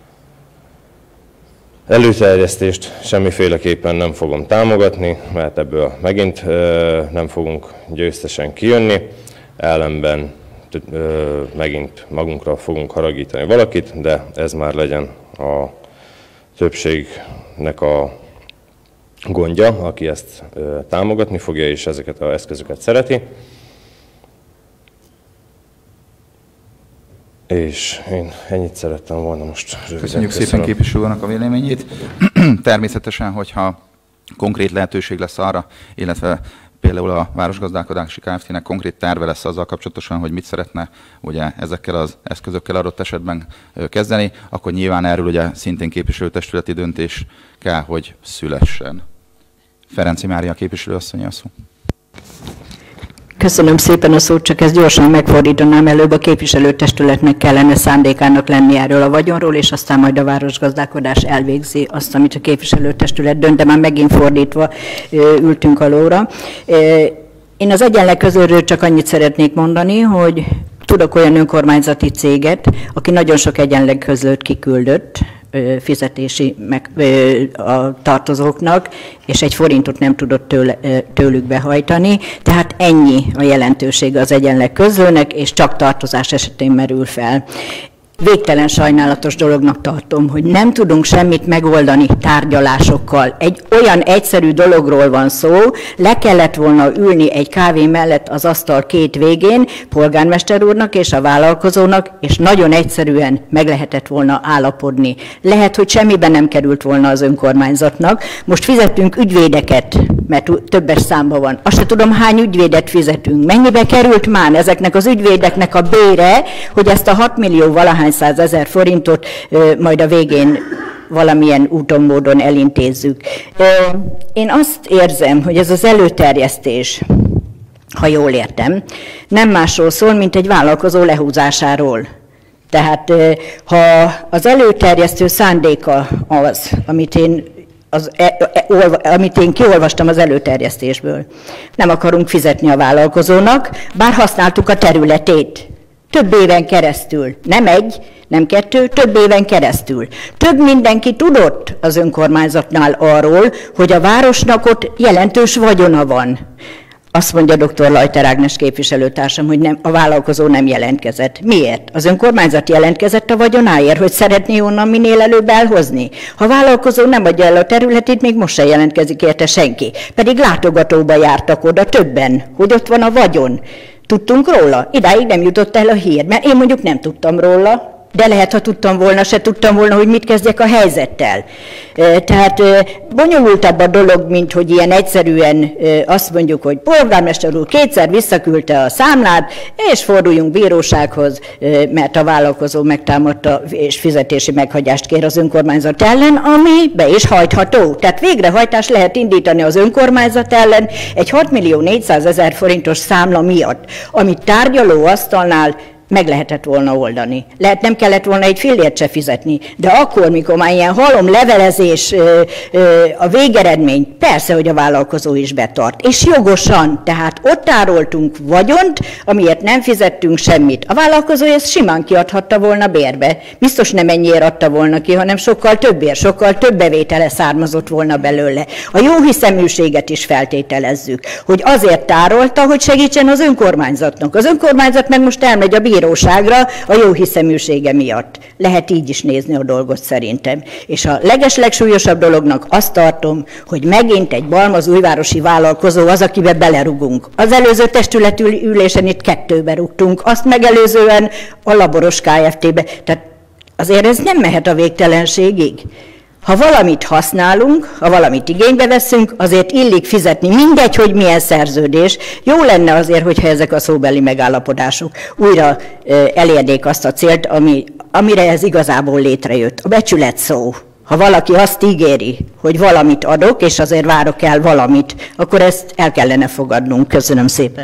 előterjesztést semmiféleképpen nem fogom támogatni, mert ebből megint ö, nem fogunk győztesen kijönni, ellenben ö, megint magunkra fogunk haragítani valakit, de ez már legyen a többségnek a gondja, aki ezt ö, támogatni fogja, és ezeket az eszközöket szereti. És én ennyit szerettem volna most röviden. Köszönjük szépen képviselő úrnak a véleményét. Természetesen, hogyha konkrét lehetőség lesz arra, illetve például a Városgazdálkodási Kft-nek konkrét terve lesz azzal kapcsolatosan, hogy mit szeretne ugye ezekkel az eszközökkel adott esetben kezdeni, akkor nyilván erről ugye szintén képviselőtestületi döntés kell, hogy szülessen. Ferenci Mária képviselő asszony a szó. Köszönöm szépen a szót, csak ezt gyorsan megfordítanám. Előbb a képviselőtestületnek kellene szándékának lenni erről a vagyonról, és aztán majd a városgazdálkodás elvégzi azt, amit a képviselőtestület dönt, de már megint fordítva ültünk a lóra. Én az egyenleg közölről csak annyit szeretnék mondani, hogy tudok olyan önkormányzati céget, aki nagyon sok egyenleg közlőt kiküldött, fizetési meg, a tartozóknak, és egy forintot nem tudott tőle, tőlük behajtani. Tehát ennyi a jelentősége az egyenleg közlőnek, és csak tartozás esetén merül fel. Végtelen sajnálatos dolognak tartom, hogy nem tudunk semmit megoldani tárgyalásokkal. Egy olyan egyszerű dologról van szó, le kellett volna ülni egy kávé mellett az asztal két végén, polgármester úrnak és a vállalkozónak, és nagyon egyszerűen meg lehetett volna állapodni. Lehet, hogy semmiben nem került volna az önkormányzatnak. Most fizetünk ügyvédeket, mert többes számban van. Azt se tudom, hány ügyvédet fizetünk. Mennyibe került már ezeknek az ügyvédeknek a bére, hogy ezt a hat millió valahány százezer forintot majd a végén valamilyen úton, módon elintézzük. Én azt érzem, hogy ez az előterjesztés, ha jól értem, nem másról szól, mint egy vállalkozó lehúzásáról. Tehát ha az előterjesztő szándéka az, amit én Az, e, e, olva, amit én kiolvastam az előterjesztésből. Nem akarunk fizetni a vállalkozónak, bár használtuk a területét. Több éven keresztül. Nem egy, nem kettő, több éven keresztül. Több mindenki tudott az önkormányzatnál arról, hogy a városnak ott jelentős vagyona van. Azt mondja doktor Lajter Ágnes képviselőtársam, hogy nem, a vállalkozó nem jelentkezett. Miért? Az önkormányzat jelentkezett a vagyonáért, hogy szeretné onnan minél előbb elhozni. Ha a vállalkozó nem adja el a területét, még most se jelentkezik érte senki. Pedig látogatóba jártak oda többen, hogy ott van a vagyon. Tudtunk róla? Idáig nem jutott el a hír, mert én mondjuk nem tudtam róla. De lehet, ha tudtam volna, se tudtam volna, hogy mit kezdjek a helyzettel. Tehát bonyolultabb a dolog, mint hogy ilyen egyszerűen azt mondjuk, hogy polgármester úr kétszer visszaküldte a számlát, és forduljunk bírósághoz, mert a vállalkozó megtámadta és fizetési meghagyást kér az önkormányzat ellen, ami be is hajtható. Tehát végrehajtást lehet indítani az önkormányzat ellen egy hat millió négyszázezer forintos számla miatt, amit tárgyalóasztalnál meg lehetett volna oldani. Lehet nem kellett volna egy fillért se fizetni, de akkor, mikor már ilyen halom levelezés a végeredmény, persze, hogy a vállalkozó is betart. És jogosan, tehát ott tároltunk vagyont, amiért nem fizettünk semmit. A vállalkozó ezt simán kiadhatta volna bérbe. Biztos nem ennyiért adta volna ki, hanem sokkal többért, sokkal több bevétele származott volna belőle. A jóhiszeműséget is feltételezzük, hogy azért tárolta, hogy segítsen az önkormányzatnak. Az önkormányzat meg most elmegy a bíróságra, bíróságra a jó hiszeműsége miatt. Lehet így is nézni a dolgot szerintem. És a legeslegsúlyosabb dolognak azt tartom, hogy megint egy balmazújvárosi vállalkozó az, akibe belerugunk. Az előző testületi ülésen itt kettőbe rúgtunk, azt megelőzően a Laboros Kft-be. Tehát azért ez nem mehet a végtelenségig. Ha valamit használunk, ha valamit igénybe veszünk, azért illik fizetni, mindegy, hogy milyen szerződés. Jó lenne azért, hogyha ezek a szóbeli megállapodások újra elérnék azt a célt, ami, amire ez igazából létrejött. A becsület szó. Ha valaki azt ígéri, hogy valamit adok, és azért várok el valamit, akkor ezt el kellene fogadnunk. Köszönöm szépen.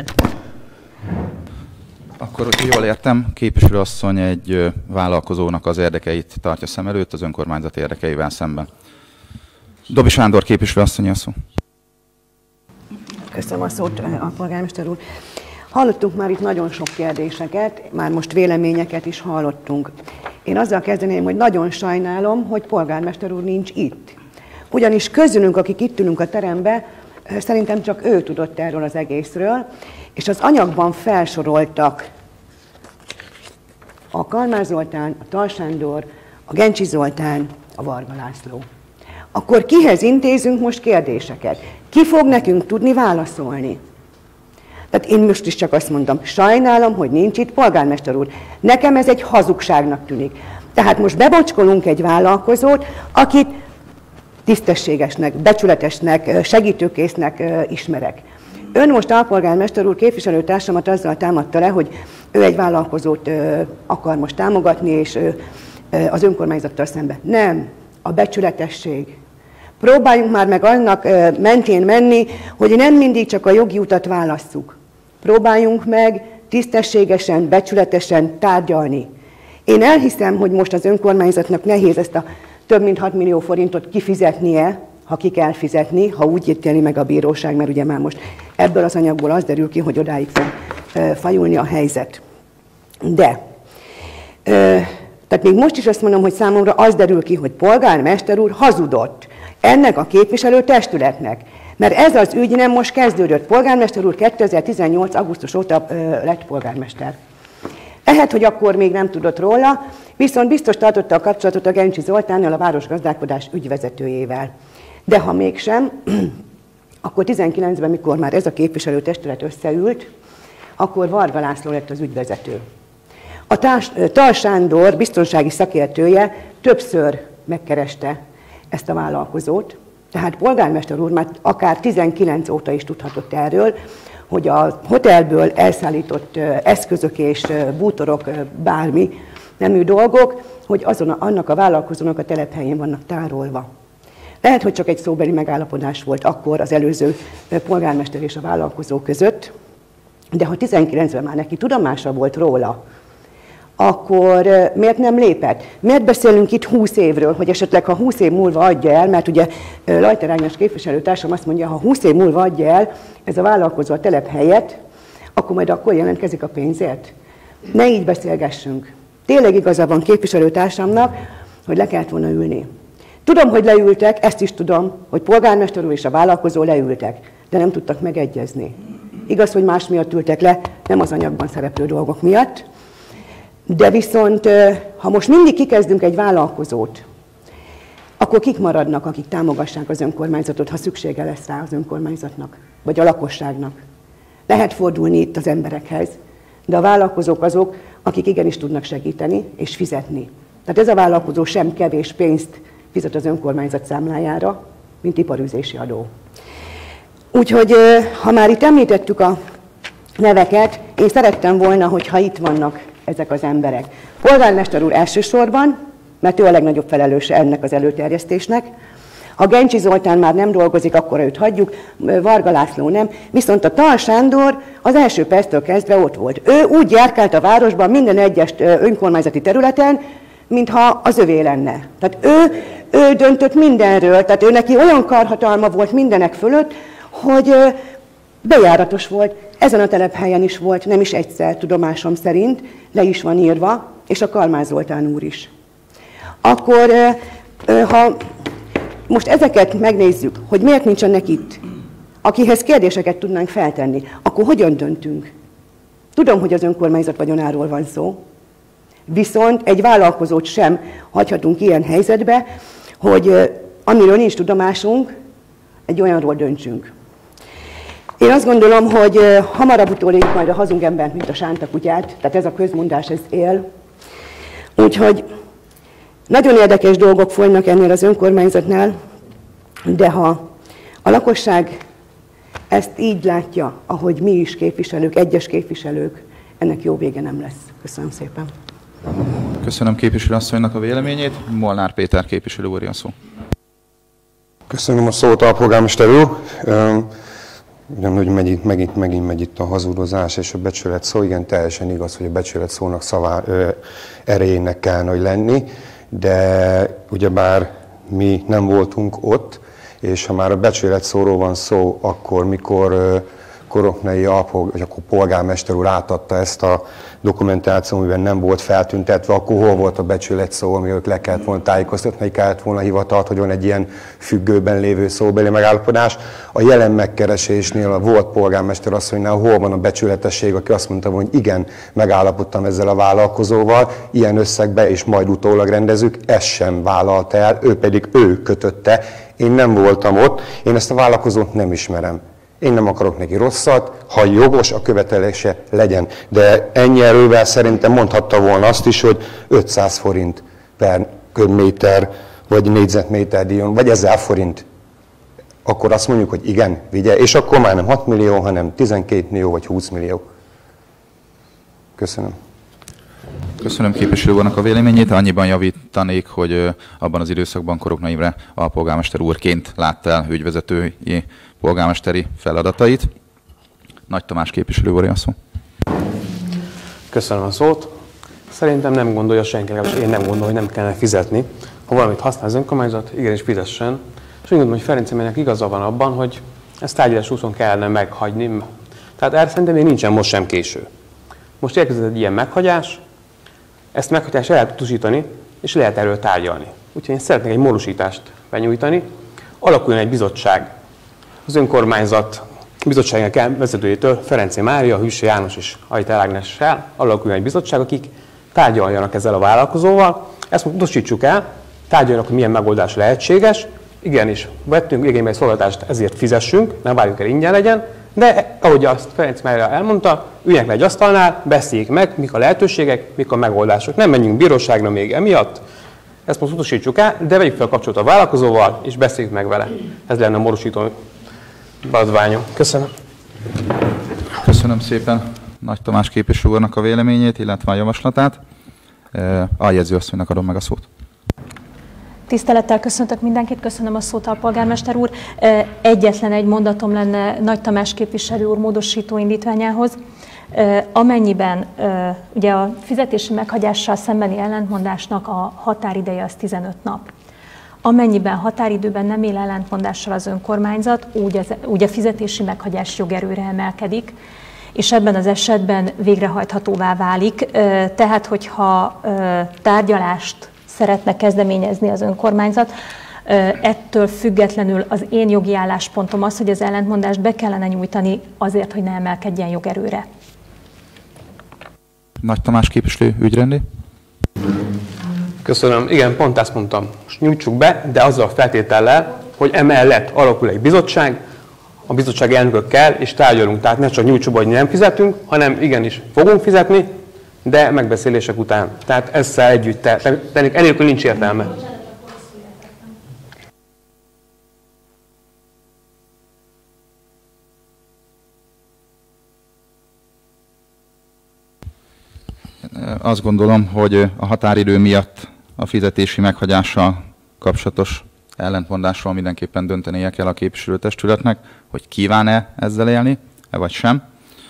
Akkor, hogy jól értem, képviselőasszony egy vállalkozónak az érdekeit tartja szem előtt az önkormányzat érdekeivel szemben. Dobi Sándor képviselőasszony a szó. Köszönöm a szót, a polgármester úr. Hallottunk már itt nagyon sok kérdéseket, már most véleményeket is hallottunk. Én azzal kezdeném, hogy nagyon sajnálom, hogy polgármester úr nincs itt. Ugyanis közülünk, akik itt ülünk a terembe, szerintem csak ő tudott erről az egészről, és az anyagban felsoroltak a Kalmár Zoltán, a Tal Sándor, a Gencsi Zoltán, a Varga László. Akkor kihez intézünk most kérdéseket? Ki fog nekünk tudni válaszolni? Tehát én most is csak azt mondom, sajnálom, hogy nincs itt polgármester úr. Nekem ez egy hazugságnak tűnik. Tehát most bebacskolunk egy vállalkozót, akit tisztességesnek, becsületesnek, segítőkésznek ismerek. Ön most alpolgármester úr képviselőtársamat azzal támadta le, hogy ő egy vállalkozót akar most támogatni, és az önkormányzattal szemben. Nem, a becsületesség. Próbáljunk már meg annak mentén menni, hogy nem mindig csak a jogi utat válasszuk. Próbáljunk meg tisztességesen, becsületesen tárgyalni. Én elhiszem, hogy most az önkormányzatnak nehéz ezt a több mint hat millió forintot kifizetnie, ha ki kell fizetni, ha úgy ítéli meg a bíróság, mert ugye már most ebből az anyagból az derül ki, hogy odáig fog fajulni a helyzet. De, tehát még most is azt mondom, hogy számomra az derül ki, hogy polgármester úr hazudott ennek a képviselő testületnek. Mert ez az ügy nem most kezdődött. Polgármester úr kétezer-tizennyolc. augusztus óta lett polgármester. Lehet, hogy akkor még nem tudott róla, viszont biztos tartotta a kapcsolatot a Gencsi Zoltánnal, a városgazdálkodás ügyvezetőjével. De ha mégsem, akkor tizenkilencben, mikor már ez a képviselőtestület összeült, akkor Varga László lett az ügyvezető. A társ, Tal Sándor biztonsági szakértője többször megkereste ezt a vállalkozót, tehát polgármester úr már akár tizenkilenc óta is tudhatott erről, hogy a hotelből elszállított eszközök és bútorok, bármi nemű dolgok, hogy azon, annak a vállalkozónak a telephelyén vannak tárolva. Lehet, hogy csak egy szóbeli megállapodás volt akkor az előző polgármester és a vállalkozó között, de ha tizenkilencben már neki tudomása volt róla, akkor miért nem lépett? Miért beszélünk itt húsz évről, hogy esetleg ha húsz év múlva adja el, mert ugye Lajter Ágnes képviselőtársam azt mondja, ha húsz év múlva adja el ez a vállalkozó a telephelyet, akkor majd akkor jelentkezik a pénzért? Ne így beszélgessünk. Tényleg igaza van képviselőtársamnak, hogy le kellett volna ülni. Tudom, hogy leültek, ezt is tudom, hogy polgármester úr és a vállalkozó leültek, de nem tudtak megegyezni. Igaz, hogy más miatt ültek le, nem az anyagban szereplő dolgok miatt, de viszont, ha most mindig kikezdünk egy vállalkozót, akkor kik maradnak, akik támogassák az önkormányzatot, ha szüksége lesz rá az önkormányzatnak, vagy a lakosságnak. Lehet fordulni itt az emberekhez, de a vállalkozók azok, akik igenis tudnak segíteni és fizetni. Tehát ez a vállalkozó sem kevés pénzt fizet az önkormányzat számlájára, mint iparűzési adó. Úgyhogy, ha már itt említettük a neveket, én szerettem volna, hogyha itt vannak ezek az emberek. Polgármester úr elsősorban, mert ő a legnagyobb felelőse ennek az előterjesztésnek. Ha Gencsi Zoltán már nem dolgozik, akkor őt hagyjuk, Varga László nem. Viszont a Tal Sándor az első perctől kezdve ott volt. Ő úgy járkált a városban minden egyes önkormányzati területen, mintha az övé lenne. Tehát ő, ő döntött mindenről, tehát ő neki olyan karhatalma volt mindenek fölött, hogy bejáratos volt. Ezen a telephelyen is volt, nem is egyszer, tudomásom szerint, le is van írva, és a Kalmár Zoltán úr is. Akkor, ha most ezeket megnézzük, hogy miért nincsenek itt, akihez kérdéseket tudnánk feltenni, akkor hogyan döntünk? Tudom, hogy az önkormányzat vagyonáról van szó, viszont egy vállalkozót sem hagyhatunk ilyen helyzetbe, hogy amiről nincs tudomásunk, egy olyanról döntsünk. Én azt gondolom, hogy hamarabb utóléljük majd a hazug embert, mint a sánta kutyát, tehát ez a közmondás, ez él. Úgyhogy Nagyon érdekes dolgok folynak ennél az önkormányzatnál, de ha a lakosság ezt így látja, ahogy mi is képviselők, egyes képviselők, ennek jó vége nem lesz. Köszönöm szépen. Köszönöm képviselőasszonynak a véleményét. Molnár Péter képviselő úr, a szó. Köszönöm a szót, alpolgármester úr. Ugyanúgy megint, megint, megint megy itt a hazudozás és a becsület szó. Igen, teljesen igaz, hogy a becsület szónak szavá, ö, erejének kellene, hogy lenni, de ugyebár mi nem voltunk ott, és ha már a becsület szóról van szó, akkor mikor ö, Koroknai alpolgár, akkor polgármester úr átadta ezt a dokumentációt, amiben nem volt feltüntetve, akkor hol volt a becsület szó, amiről le kellett volna tájékoztatni, kellett volna hivatalt, hogy van egy ilyen függőben lévő szóbeli megállapodás. A jelen megkeresésnél a volt polgármester asszonynál hol van a becsületesség, aki azt mondta, hogy igen, megállapodtam ezzel a vállalkozóval, ilyen összegbe, és majd utólag rendezük, ezt sem vállalta el, ő pedig ő kötötte. Én nem voltam ott, én ezt a vállalkozót nem ismerem. Én nem akarok neki rosszat, ha jogos a követelése legyen. De ennyi erővel szerintem mondhatta volna azt is, hogy ötszáz forint per köbméter, vagy négyzetméter díjon, vagy ezer forint. Akkor azt mondjuk, hogy igen, vigye. És akkor már nem hat millió, hanem tizenkét millió, vagy húsz millió. Köszönöm. Köszönöm képviselő úrnak a véleményét. Annyiban javítanék, hogy abban az időszakban Koroknai Imre alpolgármester úrként látta el ügyvezetői polgármesteri feladatait. Nagy Tamás képviselő úr, a szó. Köszönöm a szót. Szerintem nem gondolja senki, legalábbis én nem gondolom, hogy nem kellene fizetni. Ha valamit használ az önkormányzat, igenis fizessen. És úgy gondolom, hogy Ferenc Emének igaza van abban, hogy ezt tárgyalás úton kellene meghagyni. Tehát erre szerintem még nincsen most sem késő. Most érkezett egy ilyen meghagyás, ezt meghagyást el lehet utasítani, és lehet erről tárgyalni. Úgyhogy én szeretnék egy módosítást benyújtani. Alakuljon egy bizottság az önkormányzat bizottságnak vezetőjétől, Ferenczy Mária, Hűsö János és Ajtel Ágnessel alakuljon egy bizottság, akik tárgyaljanak ezzel a vállalkozóval. Ezt utasítsuk el, tárgyaljanak, hogy milyen megoldás lehetséges. Igenis, vettünk igénybe egy szolgáltatást, ezért fizessünk, nem várjuk el, ingyen legyen, de ahogy azt Ferenc Mária elmondta, üljenek le egy asztalnál, beszéljék meg, mik a lehetőségek, mik a megoldások. Nem menjünk bíróságra még emiatt, ezt most utasítsuk el, de vegyük fel a kapcsolatot a vállalkozóval, és beszéljük meg vele. Ez lenne a módosító beadványom. Köszönöm. Köszönöm szépen Nagy Tamás képviselő úrnak a véleményét, illetve a javaslatát. Aljegyző asszonynak adom meg a szót. Tisztelettel köszöntök mindenkit, köszönöm a szót, alpolgármester úr. Egyetlen egy mondatom lenne Nagy Tamás képviselő úr módosító indítványához. Amennyiben ugye a fizetési meghagyással szembeni ellentmondásnak a határideje az tizenöt nap. Amennyiben határidőben nem él ellentmondással az önkormányzat, úgy, az, úgy a fizetési meghagyás jogerőre emelkedik, és ebben az esetben végrehajthatóvá válik. Tehát, hogyha tárgyalást szeretne kezdeményezni az önkormányzat, ettől függetlenül az én jogi álláspontom az, hogy az ellentmondást be kellene nyújtani azért, hogy ne emelkedjen jogerőre. Nagy Tamás képviselő, ügyrendi. Köszönöm. Igen, pont ezt mondtam. Most nyújtsuk be, de azzal a feltétellel, hogy emellett alakul egy bizottság, a bizottság elnökökkel, és tárgyalunk. Tehát ne csak nyújtsuk be, hogy nem fizetünk, hanem igenis fogunk fizetni, de megbeszélések után. Tehát ezzel együtt tenni, enélkül nincs értelme. Azt gondolom, hogy a határidő miatt a fizetési meghagyással kapcsolatos ellentmondásról mindenképpen döntenie kell a képviselőtestületnek, hogy kíván-e ezzel élni, vagy sem.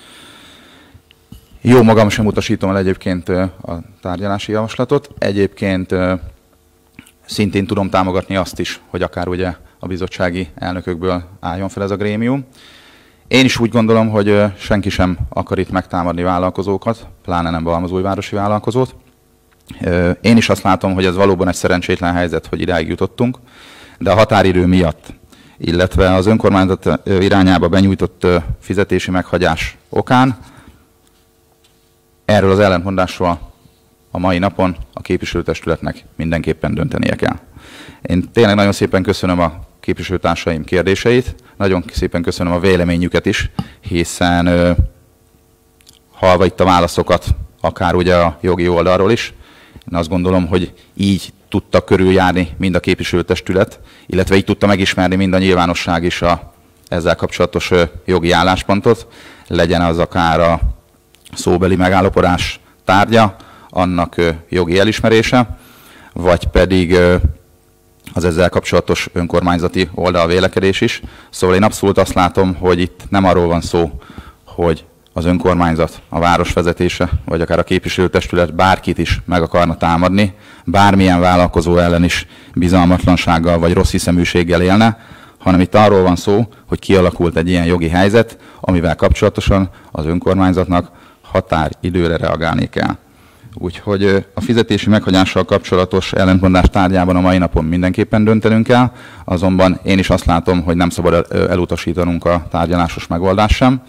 Jó magam sem utasítom el egyébként a tárgyalási javaslatot. Egyébként szintén tudom támogatni azt is, hogy akár ugye a bizottsági elnökökből álljon fel ez a grémium. Én is úgy gondolom, hogy senki sem akar itt megtámadni vállalkozókat, pláne nem Balmazújvárosi vállalkozót. Én is azt látom, hogy ez valóban egy szerencsétlen helyzet, hogy idáig jutottunk, de a határidő miatt, illetve az önkormányzat irányába benyújtott fizetési meghagyás okán erről az ellentmondásról a mai napon a képviselőtestületnek mindenképpen döntenie kell. Én tényleg nagyon szépen köszönöm a képviselőtársaim kérdéseit, nagyon szépen köszönöm a véleményüket is, hiszen halva itt a válaszokat, akár ugye a jogi oldalról is, Én azt gondolom, hogy így tudta körüljárni mind a képviselőtestület, illetve így tudta megismerni mind a nyilvánosság is a ezzel kapcsolatos jogi álláspontot, legyen az akár a szóbeli megállapodás tárgya, annak jogi elismerése, vagy pedig az ezzel kapcsolatos önkormányzati oldalvélekedés is. Szóval én abszolút azt látom, hogy itt nem arról van szó, hogy az önkormányzat, a városvezetése, vagy akár a képviselőtestület bárkit is meg akarna támadni, bármilyen vállalkozó ellen is bizalmatlansággal vagy rossz hiszeműséggel élne, hanem itt arról van szó, hogy kialakult egy ilyen jogi helyzet, amivel kapcsolatosan az önkormányzatnak határidőre reagálni kell. Úgyhogy a fizetési meghagyással kapcsolatos ellentmondás tárgyában a mai napon mindenképpen döntenünk kell, azonban én is azt látom, hogy nem szabad elutasítanunk a tárgyalásos megoldást sem.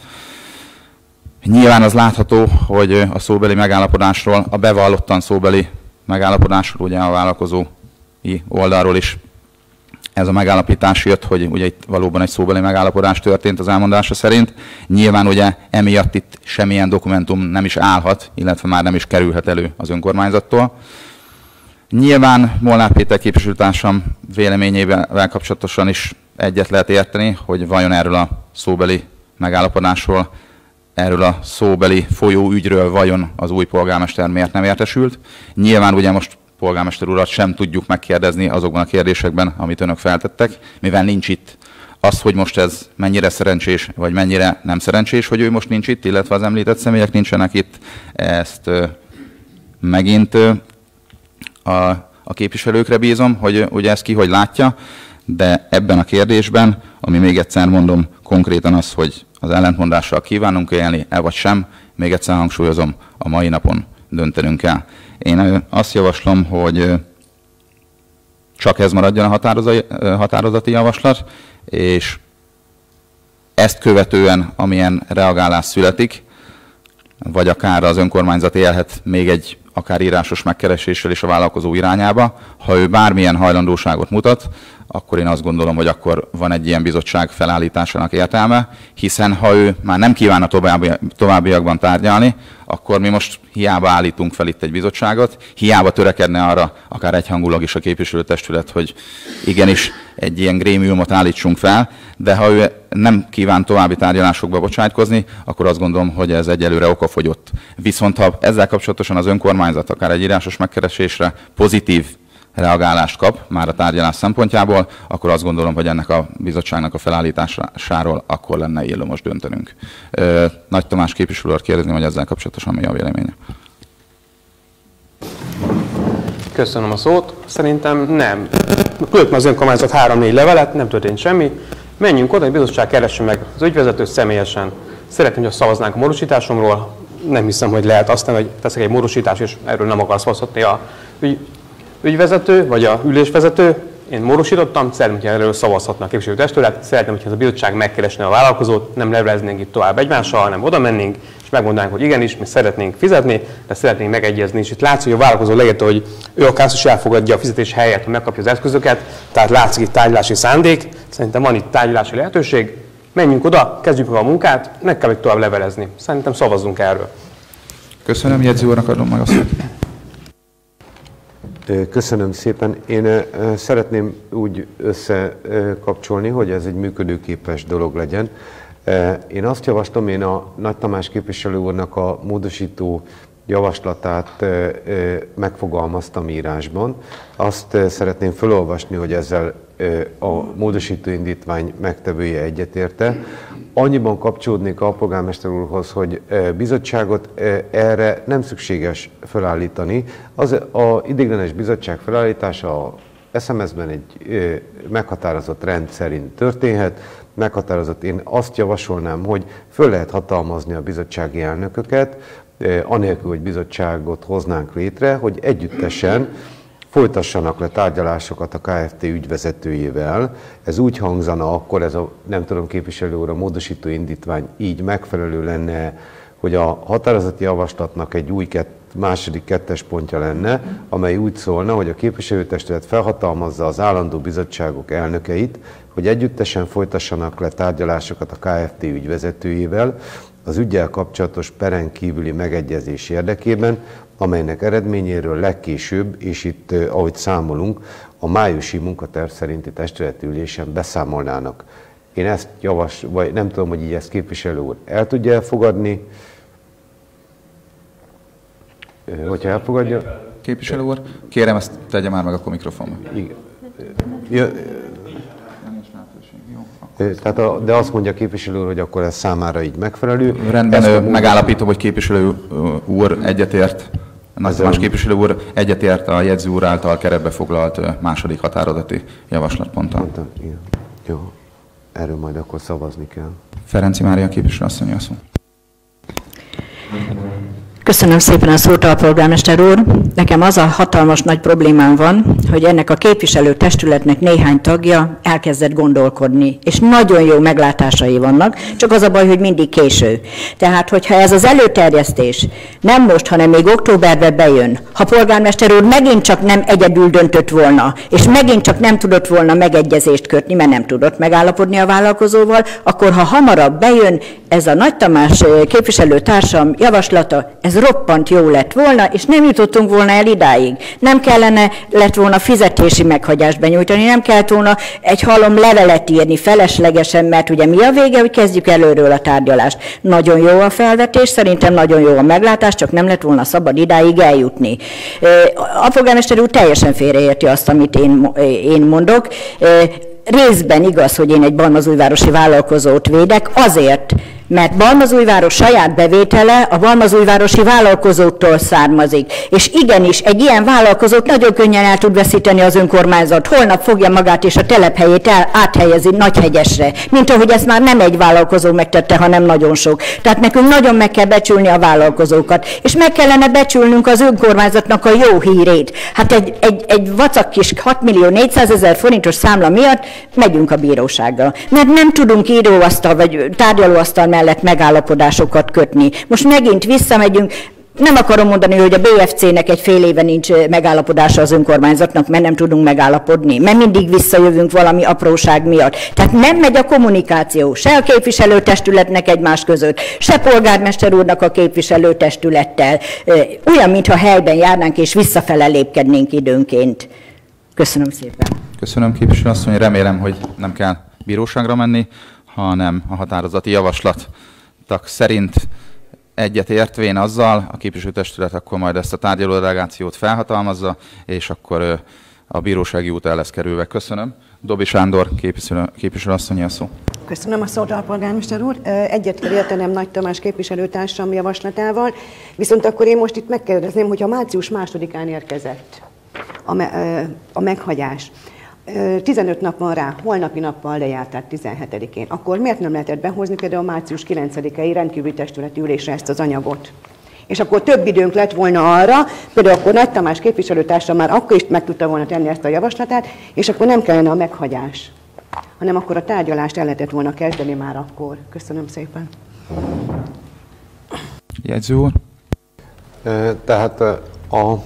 Nyilván az látható, hogy a szóbeli megállapodásról, a bevallottan szóbeli megállapodásról, ugye a vállalkozói oldalról is ez a megállapítás jött, hogy ugye itt valóban egy szóbeli megállapodás történt az elmondása szerint. Nyilván ugye emiatt itt semmilyen dokumentum nem is állhat, illetve már nem is kerülhet elő az önkormányzattól. Nyilván Molnár Péter képviselőtársam véleményével kapcsolatosan is egyet lehet érteni, hogy vajon erről a szóbeli megállapodásról, erről a szóbeli folyóügyről vajon az új polgármester miért nem értesült. Nyilván ugye most polgármester urat sem tudjuk megkérdezni azokban a kérdésekben, amit önök feltettek, mivel nincs itt. Az, hogy most ez mennyire szerencsés, vagy mennyire nem szerencsés, hogy ő most nincs itt, illetve az említett személyek nincsenek itt, ezt ö, megint ö, a, a képviselőkre bízom, hogy ugye ezt ki hogy látja, de ebben a kérdésben, ami még egyszer mondom, konkrétan az, hogy az ellentmondással kívánunk élni-e vagy sem, még egyszer hangsúlyozom, a mai napon döntenünk kell. Én azt javaslom, hogy csak ez maradjon a határozati javaslat, és ezt követően, amilyen reagálás születik, vagy akár az önkormányzat élhet még egy akár írásos megkereséssel is a vállalkozó irányába. Ha ő bármilyen hajlandóságot mutat, akkor én azt gondolom, hogy akkor van egy ilyen bizottság felállításának értelme, hiszen ha ő már nem kívánna további, továbbiakban tárgyalni, akkor mi most hiába állítunk fel itt egy bizottságot, hiába törekedne arra akár egyhangulag is a képviselőtestület, hogy igenis egy ilyen grémiumot állítsunk fel, de ha ő nem kíván további tárgyalásokba bocsájtkozni, akkor azt gondolom, hogy ez egyelőre okafogyott. Viszont ha ezzel kapcsolatosan az önkormányzat akár egy írásos megkeresésre pozitív reagálást kap már a tárgyalás szempontjából, akkor azt gondolom, hogy ennek a bizottságnak a felállításáról akkor lenne illő most döntenünk. Nagy Tamás képviselőt kérdezni, hogy ezzel kapcsolatosan mi a véleménye. Köszönöm a szót. Szerintem nem. Küldtem az önkormányzat három-négy levelet, nem történt semmi. Menjünk oda, hogy a bizottság keresse meg az ügyvezetőt személyesen. Szeretném, hogy szavaznánk a módosításomról. Nem hiszem, hogy lehet aztán, hogy teszek egy módosítás, és erről nem akar szavazhatni a ügy, ügyvezető, vagy a ülésvezető. Én módosítottam, szeretném, hogy erről szavazhatna a képviselőtestület. Szeretném, hogy ez a bizottság megkeresne a vállalkozót, nem leveleznénk itt tovább egymással, hanem oda mennénk, és megmondanánk, hogy igenis, mi szeretnénk fizetni, de szeretnénk megegyezni. És itt látszik, hogy a vállalkozó leírta, hogy ő a kászos elfogadja a fizetés helyett, hogy megkapja az eszközöket, tehát látszik itt tárgyalási szándék. Szerintem van itt tárgyalási lehetőség. Menjünk oda, kezdjük meg a munkát, meg kell tovább levelezni. Szerintem szavazzunk erről. Köszönöm, jegyző úrnak adom meg a szót. Köszönöm szépen. Én szeretném úgy összekapcsolni, hogy ez egy működőképes dolog legyen. Én azt javaslom, én a Nagy Tamás képviselő úrnak a módosító javaslatát megfogalmaztam írásban. Azt szeretném felolvasni, hogy ezzel a módosító indítvány megtevője egyetérte. Annyiban kapcsolódnék a polgármester úrhoz, hogy bizottságot erre nem szükséges felállítani. Az a ideiglenes bizottság felállítása a es em es-ben egy meghatározott rend szerint történhet. Meghatározott, én azt javasolnám, hogy föl lehet hatalmazni a bizottsági elnököket, anélkül, hogy bizottságot hoznánk létre, hogy együttesen folytassanak le tárgyalásokat a ká ef té ügyvezetőjével. Ez úgy hangzana akkor, ez a nem tudom képviselő úr, a módosító indítvány így megfelelő lenne, hogy a határozati javaslatnak egy új kett, második kettes pontja lenne, amely úgy szólna, hogy a képviselőtestület felhatalmazza az állandó bizottságok elnökeit, hogy együttesen folytassanak le tárgyalásokat a ká ef té ügyvezetőjével az üggyel kapcsolatos peren kívüli megegyezés érdekében, amelynek eredményéről legkésőbb, és itt, ahogy számolunk, a májusi munkaterv szerinti testületi ülésen beszámolnának. Én ezt javas, vagy nem tudom, hogy így ezt képviselő úr el tudja elfogadni. Hogyha elfogadja... Képviselő úr, kérem, ezt tegye már meg akkor mikrofonba. Igen. Ja, tehát a, de azt mondja a képviselő úr, hogy akkor ez számára így megfelelő. Rendben, ő, megállapítom, hogy képviselő úr egyetért, Nagy Tamás képviselő úr egyetért a jegyző úr által keretbe foglalt második határozati javaslatponttal. Jó, erről majd akkor szavazni kell. Ferenci Mária képviselő asszony a szó. Köszönöm szépen a szót, alpolgármester úr. Nekem az a hatalmas nagy problémám van, hogy ennek a képviselőtestületnek néhány tagja elkezdett gondolkodni, és nagyon jó meglátásai vannak, csak az a baj, hogy mindig késő. Tehát, hogyha ez az előterjesztés nem most, hanem még októberben bejön, ha polgármester úr megint csak nem egyedül döntött volna, és megint csak nem tudott volna megegyezést kötni, mert nem tudott megállapodni a vállalkozóval, akkor ha hamarabb bejön ez a Nagy Tamás képviselőtársam javaslata, ez roppant jó lett volna, és nem jutottunk volna el idáig. Nem kellene lett volna fizetési meghagyást benyújtani, nem kellett volna egy halom levelet írni feleslegesen, mert ugye mi a vége, hogy kezdjük előről a tárgyalást. Nagyon jó a felvetés, szerintem nagyon jó a meglátás, csak nem lett volna szabad idáig eljutni. A polgármester úr teljesen félreérti azt, amit én, én mondok. Részben igaz, hogy én egy balmazújvárosi vállalkozót védek, azért, mert Balmazújváros saját bevétele a balmazújvárosi vállalkozóktól származik. És igenis, egy ilyen vállalkozót nagyon könnyen el tud veszíteni az önkormányzat. Holnap fogja magát és a telephelyét el, áthelyezi Nagyhegyesre, mint ahogy ezt már nem egy vállalkozó megtette, hanem nagyon sok. Tehát nekünk nagyon meg kell becsülni a vállalkozókat, és meg kellene becsülnünk az önkormányzatnak a jó hírét. Hát egy, egy, egy vacak kis hat millió négyszázezer forintos számla miatt megyünk a bíróságra. Mert nem tudunk íróasztal vagy tárgyalóasztal mellett megállapodásokat kötni. Most megint visszamegyünk, nem akarom mondani, hogy a bé ef cé-nek egy fél éve nincs megállapodása az önkormányzatnak, mert nem tudunk megállapodni, mert mindig visszajövünk valami apróság miatt. Tehát nem megy a kommunikáció, se a képviselőtestületnek egymás között, se polgármester úrnak a képviselőtestülettel. Olyan, mintha helyben járnánk és visszafele lépkednénk időnként. Köszönöm szépen. Köszönöm, képviselő asszony. Remélem, hogy nem kell bíróságra menni, hanem a határozati javaslatok szerint egyet értvén azzal, a képviselőtestület akkor majd ezt a tárgyaló delegációt felhatalmazza, és akkor a bírósági út el lesz kerülve. Köszönöm. Dobi Sándor képviselő, képviselő asszonyi a szó. Köszönöm a szót, alpolgármester úr. Egyet kell értenem Nagy Tamás képviselőtársam javaslatával, viszont akkor én most itt megkérdezném, hogyha március másodikán érkezett a, me- a meghagyás, tizenöt nap van rá, holnapi nappal lejárt, tehát tizenhetedikén. Akkor miért nem lehetett behozni például a március kilencedikei rendkívüli testületi ülésre ezt az anyagot? És akkor több időnk lett volna arra, például akkor Nagy Tamás képviselőtársam már akkor is meg tudta volna tenni ezt a javaslatát, és akkor nem kellene a meghagyás, hanem akkor a tárgyalást el lehetett volna kezdeni már akkor. Köszönöm szépen. Jegyző úr? Tehát a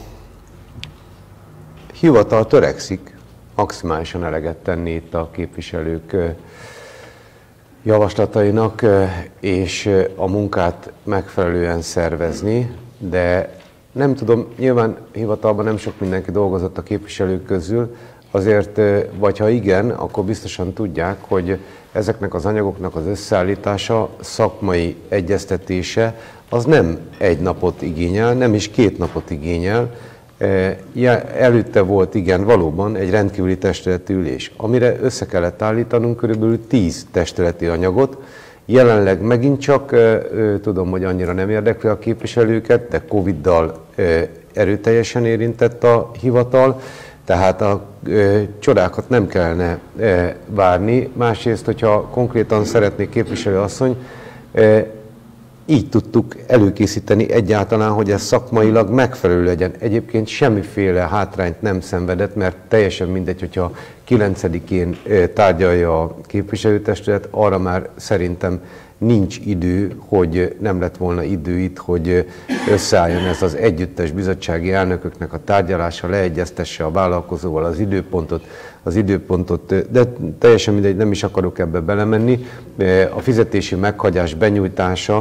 hivatal törekszik maximálisan eleget tenni itt a képviselők javaslatainak, és a munkát megfelelően szervezni, de nem tudom, nyilván hivatalban nem sok mindenki dolgozott a képviselők közül, azért, vagy ha igen, akkor biztosan tudják, hogy ezeknek az anyagoknak az összeállítása, szakmai egyeztetése, az nem egy napot igényel, nem is két napot igényel. Előtte volt, igen, valóban egy rendkívüli testületi ülés, amire össze kellett állítanunk körülbelül tíz testületi anyagot. Jelenleg megint csak, tudom, hogy annyira nem érdekli a képviselőket, de Coviddal erőteljesen érintett a hivatal, tehát a csodákat nem kellene várni. Másrészt, hogyha konkrétan szeretnék képviselő asszony, így tudtuk előkészíteni egyáltalán, hogy ez szakmailag megfelelő legyen. Egyébként semmiféle hátrányt nem szenvedett, mert teljesen mindegy, hogyha kilencedikén tárgyalja a képviselőtestület, arra már szerintem nincs idő, hogy nem lett volna idő itt, hogy összeálljon ez az együttes bizottsági elnököknek a tárgyalása, leegyeztesse a vállalkozóval az időpontot, az időpontot, de teljesen mindegy, nem is akarok ebbe belemenni. A fizetési meghagyás benyújtása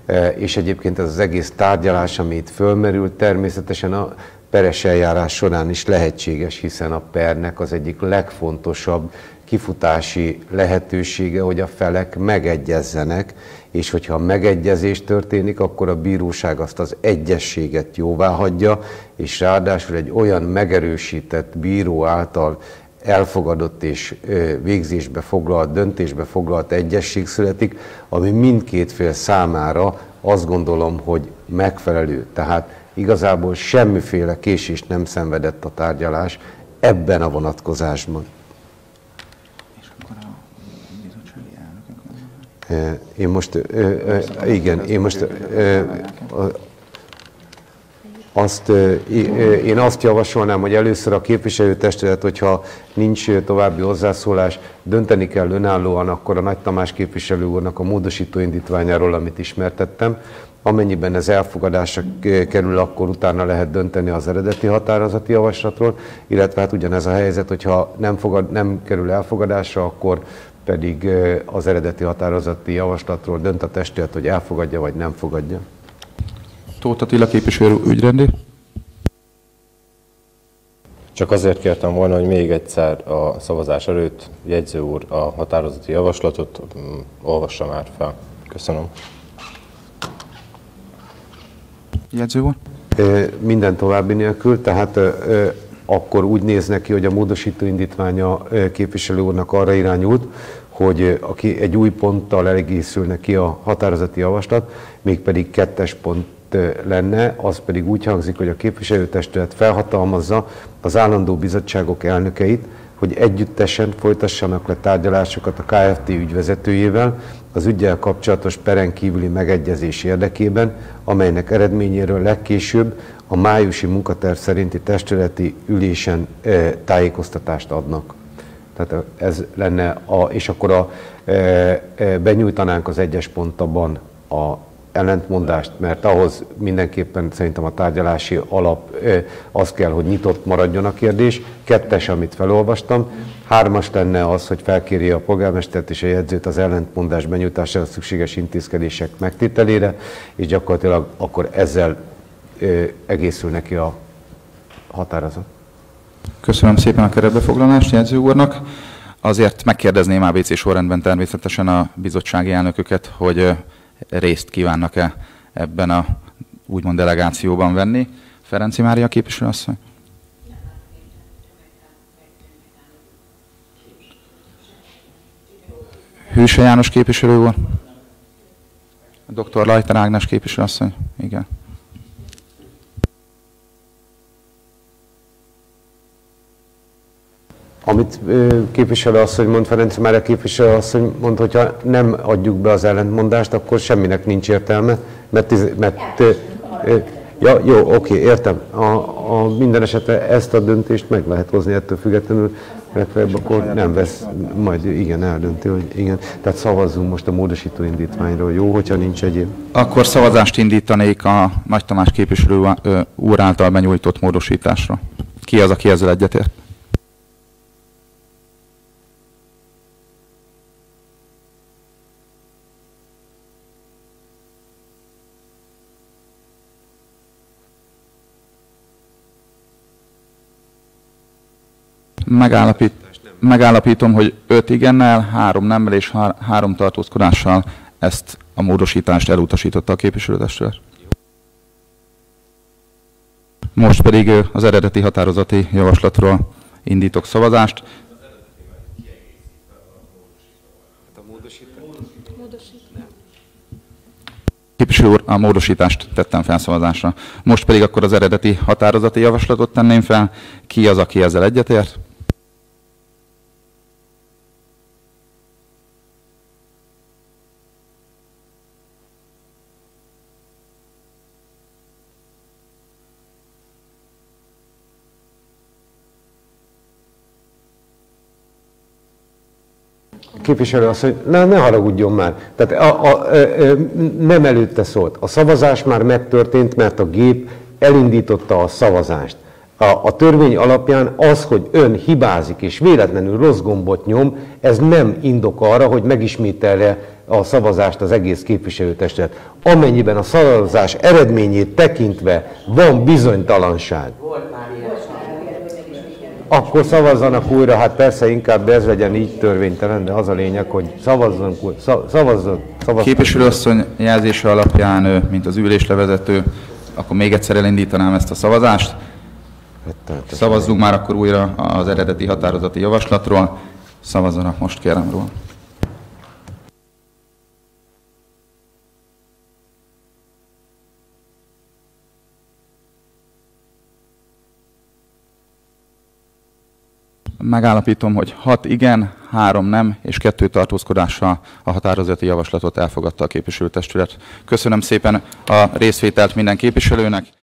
és egyébként ez az egész tárgyalás, ami itt fölmerült, természetesen a peres eljárás során is lehetséges, hiszen a pernek az egyik legfontosabb kifutási lehetősége, hogy a felek megegyezzenek, és hogyha a megegyezés történik, akkor a bíróság azt az egyezséget jóváhagyja, és ráadásul egy olyan megerősített bíró által elfogadott és végzésbe foglalt, döntésbe foglalt egyezség születik, ami mindkét fél számára azt gondolom, hogy megfelelő. Tehát igazából semmiféle késést nem szenvedett a tárgyalás ebben a vonatkozásban. Én most, igen, én most azt, én azt javasolnám, hogy először a képviselőtestület, hogyha nincs további hozzászólás, dönteni kell önállóan akkor a Nagy Tamás képviselő úrnak a módosító indítványáról, amit ismertettem. Amennyiben ez elfogadásra kerül, akkor utána lehet dönteni az eredeti határozati javaslatról, illetve hát ugyanez a helyzet, hogyha nem, fogad, nem kerül elfogadásra, akkor pedig az eredeti határozati javaslatról dönt a testület, hogy elfogadja vagy nem fogadja. Tóth Attila képviselő, ügyrendi. Csak azért kértem volna, hogy még egyszer a szavazás előtt jegyző úr a határozati javaslatot um, olvassa már fel. Köszönöm. Jegyző úr? Minden további nélkül, tehát akkor úgy néz neki, hogy a módosító indítványa képviselő úrnak arra irányult, hogy aki egy új ponttal egészül neki a határozati javaslat, mégpedig kettes pont lenne, az pedig úgy hangzik, hogy a képviselőtestület felhatalmazza az állandó bizottságok elnökeit, hogy együttesen folytassanak le tárgyalásokat a ká ef té ügyvezetőjével az üggyel kapcsolatos peren kívüli megegyezés érdekében, amelynek eredményéről legkésőbb a májusi munkaterv szerinti testületi ülésen e, tájékoztatást adnak. Tehát ez lenne, a, és akkor a, e, e, benyújtanánk az egyes pontban a ellentmondást, mert ahhoz mindenképpen szerintem a tárgyalási alap az kell, hogy nyitott maradjon a kérdés. Kettes, amit felolvastam. Hármas lenne az, hogy felkérje a polgármestert és a jegyzőt az ellentmondás benyújtására szükséges intézkedések megtételére, és gyakorlatilag akkor ezzel egészül neki a határozat. Köszönöm szépen a keretbefoglalást jegyző úrnak. Azért megkérdezném á bé cé sorrendben természetesen a bizottsági elnököket, hogy részt kívánnak-e ebben a úgymond delegációban venni. Ferenci Mária képviselőasszony. Hűse János képviselő úr. doktor Lajter Ágnes képviselőasszony. Igen. Amit képviselő asszony mond, Ferenc Mária képviselő asszony mond, hogyha nem adjuk be az ellentmondást, akkor semminek nincs értelme, mert, mert ja, jó, oké, értem. A, a minden esetre ezt a döntést meg lehet hozni ettől függetlenül, legfeljebb akkor nem vesz, majd igen, eldönti, hogy igen. Tehát szavazzunk most a módosító indítványról, jó, hogyha nincs egyéb. Akkor szavazást indítanék a Nagy Tamás képviselő úr által benyújtott módosításra. Ki az, aki ezzel egyetért? Megállapít, megállapítom, hogy öt igennel, három nemmel és három tartózkodással ezt a módosítást elutasította a képviselőtestület. Most pedig az eredeti határozati javaslatról indítok szavazást. Képviselő úr, a módosítást tettem fel szavazásra. Most pedig akkor az eredeti határozati javaslatot tenném fel. Ki az, aki ezzel egyetért? Képviselő azt, hogy ne, ne haragudjon már. Tehát a, a, a, nem előtte szólt. A szavazás már megtörtént, mert a gép elindította a szavazást. A, a törvény alapján az, hogy ön hibázik és véletlenül rossz gombot nyom, ez nem indok arra, hogy megismételje a szavazást az egész képviselőtestület. Amennyiben a szavazás eredményét tekintve van bizonytalanság, akkor szavazzanak újra, hát persze inkább ez legyen így törvénytelen, de az a lényeg, hogy szavazzunk, szavazzon, szavazzon. Képviselőasszony jelzése alapján, mint az üléslevezető, akkor még egyszer elindítanám ezt a szavazást. Szavazzunk már akkor újra az eredeti határozati javaslatról. Szavazzanak most, kérem róla. Megállapítom, hogy hat igen, három nem és kettő tartózkodással a határozati javaslatot elfogadta a képviselőtestület. Köszönöm szépen a részvételt minden képviselőnek.